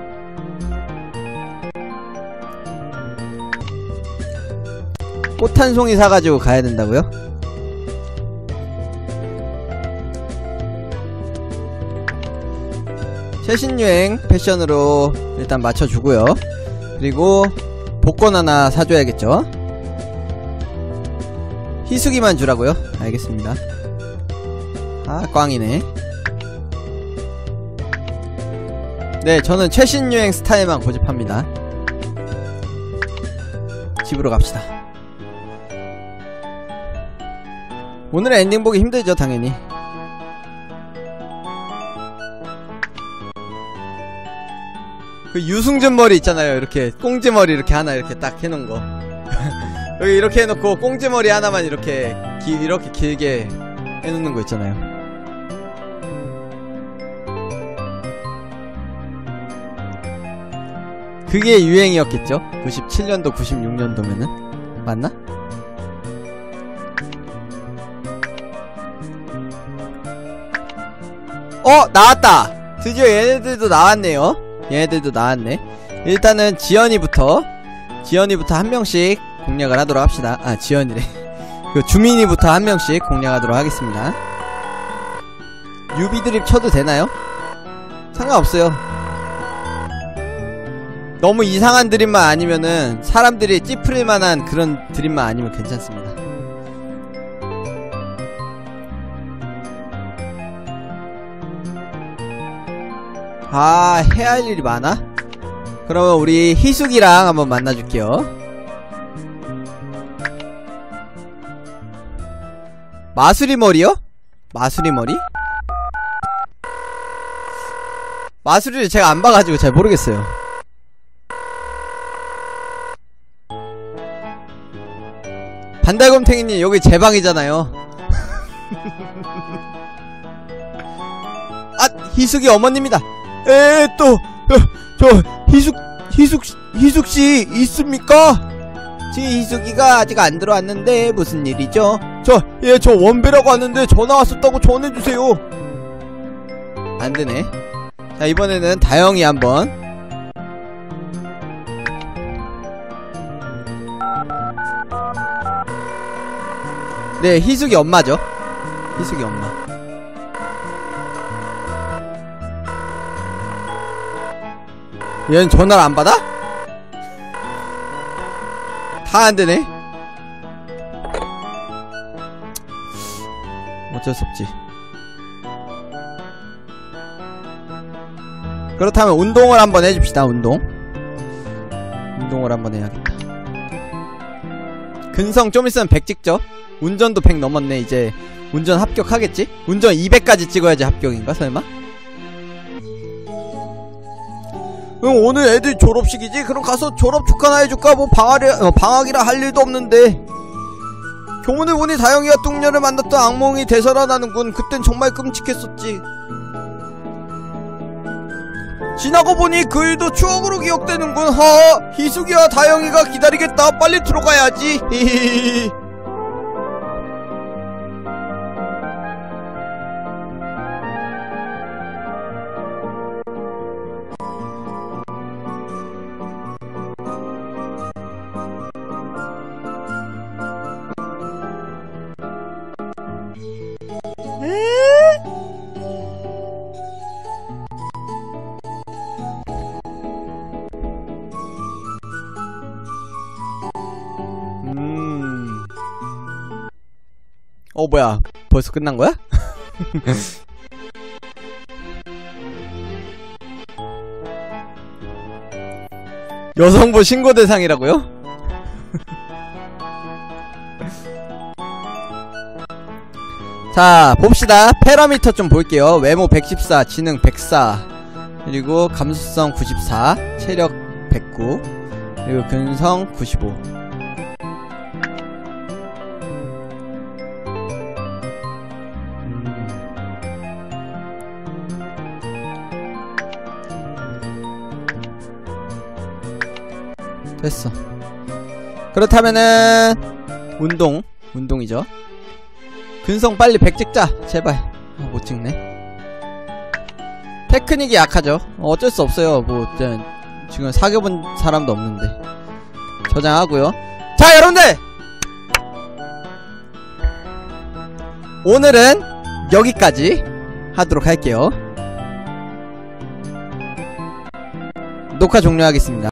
꽃 한 송이 사가지고 가야 된다고요? 최신 유행 패션으로 일단 맞춰주고요. 그리고 복권 하나 사줘야겠죠? 희숙이만 주라고요? 알겠습니다. 아, 꽝이네. 네, 저는 최신 유행 스타일만 고집합니다. 집으로 갑시다. 오늘은 엔딩 보기 힘들죠, 당연히. 그 유승준 머리 있잖아요. 이렇게 꽁지 머리 이렇게 하나 이렇게 딱 해놓은 거. 여기 이렇게 해놓고 꽁지 머리 하나만 이렇게 이렇게 길게 해놓는 거 있잖아요. 그게 유행이었겠죠? 97년도 96년도면은 맞나? 나왔다! 드디어 얘네들도 나왔네요. 얘네들도 나왔네. 일단은 지연이부터 한 명씩 공략을 하도록 합시다. 아, 지연이래. 그 주민이부터 한 명씩 공략하도록 하겠습니다. 유비드립 쳐도 되나요? 상관없어요. 너무 이상한 드립만 아니면은 사람들이 찌푸릴 만한 그런 드립만 아니면 괜찮습니다. 아, 해야 할 일이 많아? 그러면 우리 희숙이랑 한번 만나줄게요. 마수리 머리요? 마수리 머리? 마수리를 제가 안 봐가지고 잘 모르겠어요. 반달곰탱이님, 여기 제 방이잖아요. 아, 희숙이 어머님이다. 희숙씨 있습니까? 지금 희숙이가 아직 안 들어왔는데 무슨 일이죠? 저 원배라고 하는데 전화 왔었다고 전해주세요. 안 되네. 자, 이번에는 다영이 한번. 네, 희숙이 엄마죠. 희숙이 엄마. 얘는 전화를 안 받아? 다 안 되네. 어쩔 수 없지. 그렇다면 운동을 한번 해줍시다. 운동을 한번 해야겠다. 근성 좀 있으면 100 찍죠? 운전도 100 넘었네. 이제 운전 합격하겠지? 운전 200까지 찍어야지 합격인가 설마? 오늘 애들 졸업식이지? 그럼 가서 졸업 축하나 해줄까? 뭐 방학이라 할 일도 없는데. 교문을 보니 다영이가 뚱녀를 만났던 악몽이 되살아나는군. 그땐 정말 끔찍했었지. 지나고 보니 그 일도 추억으로 기억되는군. 하하, 희숙이와 다영이가 기다리겠다. 빨리 들어가야지. 히히히. 뭐야, 벌써 끝난 거야? 여성부 신고 대상이라고요? 자, 봅시다. 패러미터 좀 볼게요. 외모 114, 지능 104, 그리고 감수성 94, 체력 109, 그리고 근성 95. 됐어. 그렇다면은 운동이죠. 근성 빨리 100 찍자 제발. 못 찍네. 테크닉이 약하죠. 어쩔 수 없어요. 뭐 지금 사귀어본 사람도 없는데. 저장하고요. 자, 여러분들, 오늘은 여기까지 하도록 할게요. 녹화 종료하겠습니다.